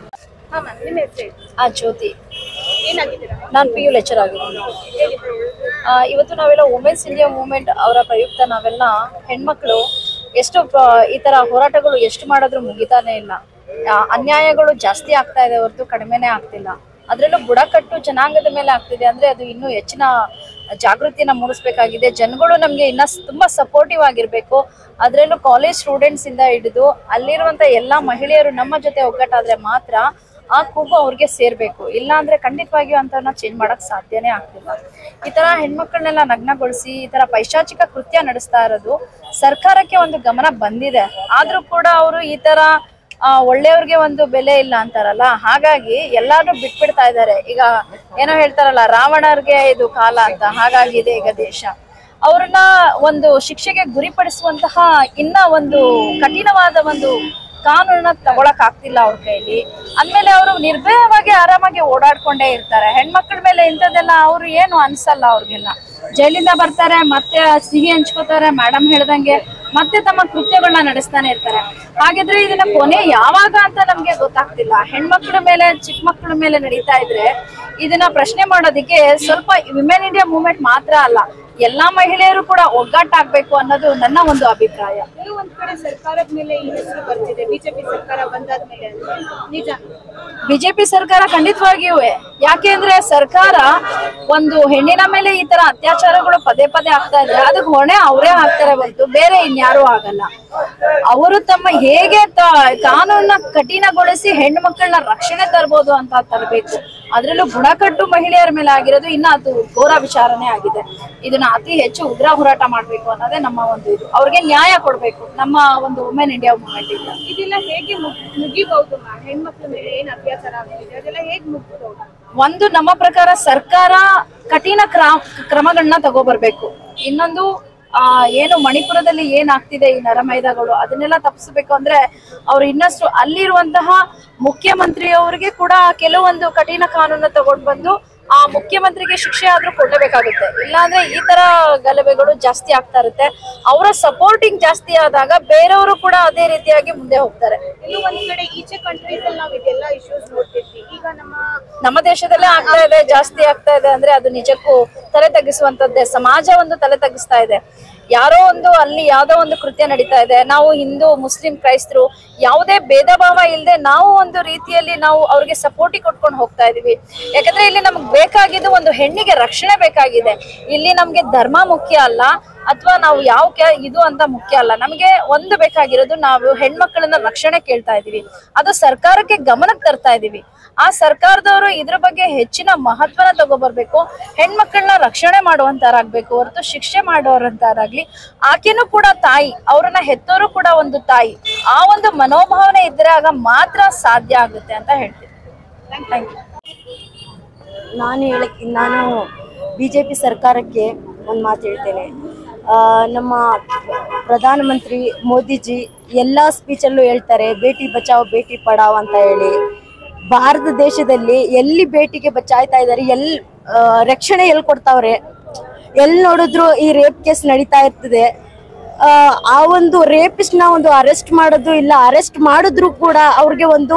ಆ ಜ್ಯೋತಿ, ನಾನು ಪಿ ಯು ಲೆಕ್ಚರ್ ಆಗಿದ್ದೀನಿ. ಇವತ್ತು ನಾವೆಲ್ಲ ವುಮೆನ್ಸ್ ಇಂಡಿಯಾ ಮೂವ್ಮೆಂಟ್ ಅವರ ಪ್ರಯುಕ್ತ ನಾವೆಲ್ಲ ಹೆಣ್ಮಕ್ಳು ಎಷ್ಟು ಈ ತರ ಹೋರಾಟಗಳು ಎಷ್ಟು ಮಾಡಿದ್ರು ಮುಗಿತಾನೆ ಇಲ್ಲ. ಅನ್ಯಾಯಗಳು ಜಾಸ್ತಿ ಆಗ್ತಾ ಇದೆ ಹೊರತು ಕಡಿಮೆನೇ ಆಗ್ತಿಲ್ಲ. ಅದ್ರಲ್ಲೂ ಬುಡಕಟ್ಟು ಜನಾಂಗದ ಮೇಲೆ ಆಗ್ತಿದೆ ಅಂದ್ರೆ ಅದು ಇನ್ನೂ ಹೆಚ್ಚಿನ ಜಾಗೃತಿನ ಮೂಡಿಸ್ಬೇಕಾಗಿದೆ. ಜನಗಳು ನಮ್ಗೆ ಇನ್ನ ತುಂಬಾ ಸಪೋರ್ಟಿವ್ ಆಗಿರ್ಬೇಕು. ಅದ್ರಲ್ಲೂ ಕಾಲೇಜ್ ಸ್ಟೂಡೆಂಟ್ಸ್ ಇಂದ ಹಿಡಿದು ಅಲ್ಲಿರುವಂತ ಎಲ್ಲಾ ಮಹಿಳೆಯರು ನಮ್ಮ ಜೊತೆ ಒಗ್ಗಟ್ಟಾದ್ರೆ ಮಾತ್ರ ಆ ಕೂಗು ಅವ್ರಿಗೆ ಸೇರ್ಬೇಕು. ಇಲ್ಲ ಅಂದ್ರೆ ಖಂಡಿತವಾಗಿಯೂ ಅಂತವ್ರನ್ನ ಚೇಂಜ್ ಮಾಡಕ್ ಸಾಧ್ಯನೇ ಆಗ್ತಿಲ್ಲ. ಈ ತರ ಹೆಣ್ಮಕ್ಳನ್ನೆಲ್ಲ ನಗ್ನಗೊಳಿಸಿ ಈ ತರ ಪೈಶಾಚಿಕ ಕೃತ್ಯ ನಡೆಸ್ತಾ ಇರೋದು ಸರ್ಕಾರಕ್ಕೆ ಒಂದು ಗಮನ ಬಂದಿದೆ. ಆದ್ರೂ ಕೂಡ ಅವರು ಈ ತರ ಆ ಒಳ್ಳೆಯವ್ರಿಗೆ ಒಂದು ಬೆಲೆ ಇಲ್ಲ ಅಂತಾರಲ್ಲ, ಹಾಗಾಗಿ ಎಲ್ಲಾರು ಬಿಟ್ಬಿಡ್ತಾ ಇದ್ದಾರೆ. ಈಗ ಏನೋ ಹೇಳ್ತಾರಲ್ಲ, ರಾವಣರ್ಗೆ ಇದು ಕಾಲ ಅಂತ, ಹಾಗಾಗಿದೆ ಈಗ ದೇಶ. ಅವ್ರನ್ನ ಒಂದು ಶಿಕ್ಷೆಗೆ ಗುರಿಪಡಿಸುವಂತಹ ಇನ್ನ ಒಂದು ಕಠಿಣವಾದ ಒಂದು ಕಾನೂನನ್ನ ತಗೊಳಕ್ ಆಗ್ತಿಲ್ಲ ಅವ್ರ ಕೈಲಿ. ಅಂದ್ಮೇಲೆ ಅವರು ನಿರ್ಭಯವಾಗಿ ಆರಾಮಾಗಿ ಓಡಾಡ್ಕೊಂಡೇ ಇರ್ತಾರೆ. ಹೆಣ್ಮಕ್ಳ ಮೇಲೆ ಇಂಥದ್ದೆಲ್ಲ ಅವ್ರು ಏನು ಅನ್ಸಲ್ಲ. ಅವ್ರಿಗೆಲ್ಲ ಜೈಲಿಂದ ಬರ್ತಾರೆ, ಮತ್ತೆ ಸಿಹಿ ಹಂಚ್ಕೋತಾರೆ, ಮೇಡಮ್ ಹೇಳ್ದಂಗೆ ಮತ್ತೆ ತಮ್ಮ ಕೃತ್ಯಗಳನ್ನ ನಡೆಸ್ತಾನೆ ಇರ್ತಾರೆ. ಹಾಗಿದ್ರೆ ಇದನ್ನ ಕೊನೆ ಯಾವಾಗ ಅಂತ ನಮ್ಗೆ ಗೊತ್ತಾಗ್ತಿಲ್ಲ. ಹೆಣ್ಮಕ್ಳ ಮೇಲೆ ಚಿಕ್ಕ ಮಕ್ಳ ಮೇಲೆ ನಡೀತಾ ಇದ್ರೆ ಇದನ್ನ ಪ್ರಶ್ನೆ ಮಾಡೋದಕ್ಕೆ ಸ್ವಲ್ಪ ವಿಮೆನ್ ಇಂಡಿಯಾ ಮೂವ್ಮೆಂಟ್ ಮಾತ್ರ ಅಲ್ಲ, ಎಲ್ಲಾ ಮಹಿಳೆಯರು ಕೂಡ ಒಗ್ಗಟ್ಟಾಗ್ಬೇಕು ಅನ್ನೋದು ನನ್ನ ಒಂದು ಅಭಿಪ್ರಾಯ. ಒಂದ್ ಕಡೆ ಸರ್ಕಾರದ ಮೇಲೆ ಈ ಹೆಸರು ಬರ್ತಿದೆ, ಬಿಜೆಪಿ ಸರ್ಕಾರ ಬಂದಾದ್ಮೇಲೆ ನಿಜ? ಬಿಜೆಪಿ ಸರ್ಕಾರ ಖಂಡಿತವಾಗಿಯೂ, ಯಾಕೆ ಅಂದ್ರೆ ಸರ್ಕಾರ ಒಂದು ಹೆಣ್ಣಿನ ಮೇಲೆ ಈ ತರ ಅತ್ಯಾಚಾರಗಳು ಪದೇ ಪದೇ ಆಗ್ತಾ ಇದ್ರೆ ಅದಕ್ಕೆ ಹೊಣೆ ಅವರೇ ಹಾಕ್ತಾರೆ ಹೊರತು ಬೇರೆ ಇನ್ಯಾರು ಆಗಲ್ಲ. ಅವರು ತಮ್ಮ ಹೇಗೆ ಕಾನೂನನ್ನ ಕಠಿಣಗೊಳಿಸಿ ಹೆಣ್ಣು ಮಕ್ಕಳನ್ನ ರಕ್ಷಣೆ ತರಬಹುದು ಅಂತ ತರಬೇಕು. ಅದ್ರಲ್ಲೂ ಬುಡಕಟ್ಟು ಮಹಿಳೆಯರ ಮೇಲೆ ಆಗಿರೋದು ಇನ್ನ ಅದು ಘೋರ ವಿಚಾರನೆ ಆಗಿದೆ. ಇದನ್ನ ಅತಿ ಹೆಚ್ಚು ಉಗ್ರ ಹೋರಾಟ ಮಾಡ್ಬೇಕು ಅನ್ನೋದೇ ನಮ್ಮ ಒಂದು ಇದು. ಅವ್ರಿಗೆ ನ್ಯಾಯ ಕೊಡ್ಬೇಕು ನಮ್ಮ ಒಂದು ವುಮೆನ್ ಇಂಡಿಯಾ ಮೂವ್ಮೆಂಟ್ ಇಂದ. ಇದೆಲ್ಲ ಹೇಗೆ ಮುಗಿಬಹುದು? ಹೆಣ್ಮಕ್ಳ ಮೇಲೆ ಏನ್ ಅತ್ಯಾಚಾರ ಆಗ್ತಿದೆ ಅದೆಲ್ಲ ಹೇಗೆ ಮುಗಿಬಹುದು? ಒಂದು ನಮ್ಮ ಪ್ರಕಾರ ಸರ್ಕಾರ ಕಠಿಣ ಕ್ರಮ ಕ್ರಮಗಳನ್ನ ತಗೋಬರ್ಬೇಕು. ಇನ್ನೊಂದು ಆ ಏನು ಮಣಿಪುರದಲ್ಲಿ ಏನಾಗ್ತಿದೆ ಈ ನರಮೇಧಗಳು ಅದನ್ನೆಲ್ಲ ತಪ್ಪಿಸ್ಬೇಕು ಅಂದ್ರೆ ಅವ್ರು ಇನ್ನಷ್ಟು ಅಲ್ಲಿರುವಂತಹ ಮುಖ್ಯಮಂತ್ರಿಯವರಿಗೆ ಕೂಡ ಕೆಲವೊಂದು ಕಠಿಣ ಕಾನೂನು ತಗೊಂಡು ಬಂದು ಆ ಮುಖ್ಯಮಂತ್ರಿಗೆ ಶಿಕ್ಷೆ ಆದ್ರೂ ಕೊಡಬೇಕಾಗುತ್ತೆ. ಇಲ್ಲಾಂದ್ರೆ ಈ ತರ ಗಲಭೆಗಳು ಜಾಸ್ತಿ ಆಗ್ತಾ ಇರುತ್ತೆ. ಅವರ ಸಪೋರ್ಟಿಂಗ್ ಜಾಸ್ತಿ ಆದಾಗ ಬೇರೆಯವರು ಕೂಡ ಅದೇ ರೀತಿಯಾಗಿ ಮುಂದೆ ಹೋಗ್ತಾರೆ. ಇನ್ನು ಒಂದ್ ಕಡೆ ಈಚೆ ಕಂಟ್ರೀಸ್ ಅಲ್ಲಿ ನಾವು ಇದೆಲ್ಲ ಇಶ್ಯೂಸ್ ನೋಡ್ತಿದ್ವಿ. ಈಗ ನಮ್ಮ ನಮ್ಮ ದೇಶದಲ್ಲೇ ಆಗ್ತಾ ಇದೆ, ಜಾಸ್ತಿ ಆಗ್ತಾ ಇದೆ ಅಂದ್ರೆ ಅದು ನಿಜಕ್ಕೂ ತಲೆ ತಗ್ಗಿಸುವಂತದ್ದೇ. ಸಮಾಜ ಒಂದು ತಲೆ ತಗ್ಗಿಸ್ತಾ ಇದೆ. ಯಾರೋ ಒಂದು ಅಲ್ಲಿ ಯಾವ್ದೋ ಒಂದು ಕೃತ್ಯ ನಡೀತಾ ಇದೆ, ನಾವು ಹಿಂದೂ ಮುಸ್ಲಿಂ ಕ್ರೈಸ್ತರು ಯಾವುದೇ ಭೇದ ಭಾವ ಇಲ್ಲದೆ ನಾವು ಒಂದು ರೀತಿಯಲ್ಲಿ ನಾವು ಅವ್ರಿಗೆ ಸಪೋರ್ಟಿ ಕೊಟ್ಕೊಂಡು ಹೋಗ್ತಾ ಇದೀವಿ. ಯಾಕಂದ್ರೆ ಇಲ್ಲಿ ನಮ್ಗೆ ಬೇಕಾಗಿದ್ದು ಒಂದು ಹೆಣ್ಣಿಗೆ ರಕ್ಷಣೆ ಬೇಕಾಗಿದೆ. ಇಲ್ಲಿ ನಮ್ಗೆ ಧರ್ಮ ಮುಖ್ಯ ಅಲ್ಲ ಅಥವಾ ನಾವು ಯಾವ ಇದು ಅಂತ ಮುಖ್ಯ ಅಲ್ಲ. ನಮ್ಗೆ ಒಂದು ಬೇಕಾಗಿರೋದು ನಾವು ಹೆಣ್ಮಕ್ಳನ್ನ ರಕ್ಷಣೆ ಕೇಳ್ತಾ ಇದೀವಿ. ಅದು ಸರ್ಕಾರಕ್ಕೆ ಗಮನಕ್ಕೆ ತರ್ತಾ ಇದೀವಿ. ಆ ಸರ್ಕಾರದವರು ಇದ್ರ ಬಗ್ಗೆ ಹೆಚ್ಚಿನ ಮಹತ್ವನ ತಗೋಬರ್ಬೇಕು. ಹೆಣ್ಮಕ್ಳನ್ನ ರಕ್ಷಣೆ ಮಾಡುವಂತಾರಾಗ್ಬೇಕು ಹೊರತು ಶಿಕ್ಷೆ ಮಾಡೋರಂತಾರಾಗ್ಲಿ. ಆಕೆನೂ ಕೂಡ ತಾಯಿ, ಅವ್ರನ್ನ ಹೆತ್ತೋರು ಕೂಡ ಒಂದು ತಾಯಿ. ಆ ಒಂದು ಮನೋಭಾವನೆ ಇದ್ರೆ ಆಗ ಮಾತ್ರ ಸಾಧ್ಯ ಆಗುತ್ತೆ ಅಂತ ಹೇಳ್ತೀನಿ. Thank you. ನಾನು ಹೇಳಕ್ ನಾನು ಬಿ ಜೆ ಪಿ ಸರ್ಕಾರಕ್ಕೆ ಒಂದು ಮಾತು ಹೇಳ್ತೇನೆ. ನಮ್ಮ ಪ್ರಧಾನಮಂತ್ರಿ ಮೋದಿಜಿ ಎಲ್ಲ ಸ್ಪೀಚಲ್ಲೂ ಹೇಳ್ತಾರೆ ಬೇಟಿ ಬಚಾವ್ ಬೇಟಿ ಪಡಾವ್ ಅಂತ ಹೇಳಿ. ಭಾರತ ದೇಶದಲ್ಲಿ ಎಲ್ಲಿ ಬೇಟಿಗೆ ಬಚಾಯ್ತಾ ಇದ್ದಾರೆ, ಎಲ್ಲಿ ರಕ್ಷಣೆ ಎಲ್ಲಿ ಕೊಡ್ತಾವ್ರೆ, ಎಲ್ಲಿ ನೋಡಿದ್ರು ಈ ರೇಪ್ ಕೇಸ್ ನಡೀತಾ ಇರ್ತದೆ. ಆ ಒಂದು ರೇಪಿಸ್ಟ್ನ ಒಂದು ಅರೆಸ್ಟ್ ಮಾಡೋದು ಇಲ್ಲ, ಅರೆಸ್ಟ್ ಮಾಡಿದ್ರು ಕೂಡ ಅವ್ರಿಗೆ ಒಂದು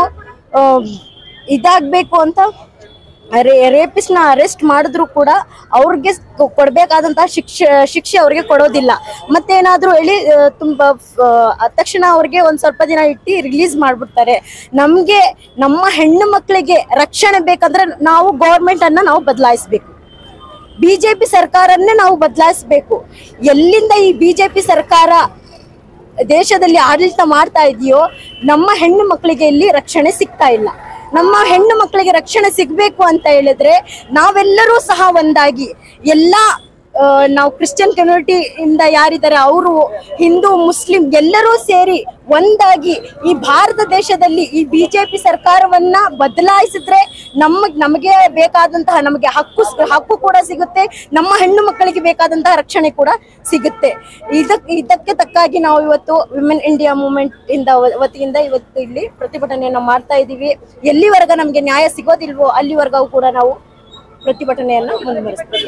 ಇದಾಗಬೇಕು ಅಂತ ರೇ ರೇಪಿಸ್ಟ್ನ ಅರೆಸ್ಟ್ ಮಾಡಿದ್ರು ಕೂಡ ಅವ್ರಿಗೆ ಕೊಡಬೇಕಾದಂತಹ ಶಿಕ್ಷೆ ಶಿಕ್ಷೆ ಅವ್ರಿಗೆ ಕೊಡೋದಿಲ್ಲ. ಮತ್ತೇನಾದರೂ ಹೇಳಿ ತುಂಬ ತಕ್ಷಣ ಅವ್ರಿಗೆ ಒಂದು ಸ್ವಲ್ಪ ದಿನ ಇಟ್ಟು ರಿಲೀಸ್ ಮಾಡಿಬಿಡ್ತಾರೆ. ನಮಗೆ ನಮ್ಮ ಹೆಣ್ಣು ಮಕ್ಕಳಿಗೆ ರಕ್ಷಣೆ ಬೇಕಂದ್ರೆ ನಾವು ಗೌರ್ಮೆಂಟನ್ನು ನಾವು ಬದಲಾಯಿಸಬೇಕು. ಬಿ ಜೆ ಪಿ ಸರ್ಕಾರನ್ನೇ ನಾವು ಬದಲಾಯಿಸಬೇಕು. ಎಲ್ಲಿಂದ ಈ ಬಿ ಜೆ ಪಿ ಸರ್ಕಾರ ದೇಶದಲ್ಲಿ ಆಡಳಿತ ಮಾಡ್ತಾ ಇದೆಯೋ ನಮ್ಮ ಹೆಣ್ಣು ಮಕ್ಕಳಿಗೆ ಇಲ್ಲಿ ರಕ್ಷಣೆ ಸಿಗ್ತಾ ಇಲ್ಲ. ನಮ್ಮ ಹೆಣ್ಣು ಮಕ್ಕಳಿಗೆ ರಕ್ಷಣೆ ಸಿಗಬೇಕು ಅಂತ ಹೇಳಿದ್ರೆ ನಾವೆಲ್ಲರೂ ಸಹ ಒಂದಾಗಿ ಎಲ್ಲ ನಾವು ಕ್ರಿಶ್ಚಿಯನ್ ಕಮ್ಯುನಿಟಿ ಇಂದ ಯಾರಿದ್ದಾರೆ ಅವರು, ಹಿಂದೂ ಮುಸ್ಲಿಂ ಎಲ್ಲರೂ ಸೇರಿ ಒಂದಾಗಿ ಈ ಭಾರತ ದೇಶದಲ್ಲಿ ಈ ಬಿಜೆಪಿ ಸರ್ಕಾರವನ್ನ ಬದಲಾಯಿಸಿದ್ರೆ ನಮ್ಮ ನಮಗೆ ಬೇಕಾದಂತಹ ನಮಗೆ ಹಕ್ಕು ಹಕ್ಕು ಕೂಡ ಸಿಗುತ್ತೆ, ನಮ್ಮ ಹೆಣ್ಣು ಮಕ್ಕಳಿಗೆ ಬೇಕಾದಂತಹ ರಕ್ಷಣೆ ಕೂಡ ಸಿಗುತ್ತೆ. ಇದಕ್ಕೆ ಇದಕ್ಕೆ ತಕ್ಕಾಗಿ ನಾವು ಇವತ್ತು ವಿಮೆನ್ ಇಂಡಿಯಾ ಮೂವ್ಮೆಂಟ್ ಇಂದ ವತಿಯಿಂದ ಇವತ್ತು ಇಲ್ಲಿ ಪ್ರತಿಭಟನೆಯನ್ನು ಮಾಡ್ತಾ ಇದ್ದೀವಿ. ಎಲ್ಲಿವರೆಗೂ ನಮಗೆ ನ್ಯಾಯ ಸಿಗೋದಿಲ್ವೋ ಅಲ್ಲಿವರೆಗೂ ಕೂಡ ನಾವು ಪ್ರತಿಭಟನೆಯನ್ನು ಮುಂದುವರಿಸ್ತೇವೆ.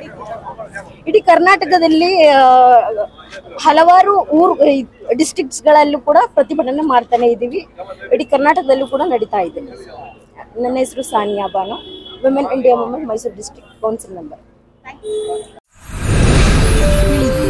ಇಡೀ ಕರ್ನಾಟಕದಲ್ಲಿ ಹಲವಾರು ಊರು ಡಿಸ್ಟ್ರಿಕ್ಟ್ಸ್ಗಳಲ್ಲೂ ಕೂಡ ಪ್ರತಿಭಟನೆ ಮಾಡ್ತಾನೆ ಇದ್ದೀವಿ. ಇಡೀ ಕರ್ನಾಟಕದಲ್ಲೂ ಕೂಡ ನಡೀತಾ ಇದೆ. ನನ್ನ ಹೆಸರು Sania Banu, women India movement Mysuru district council member.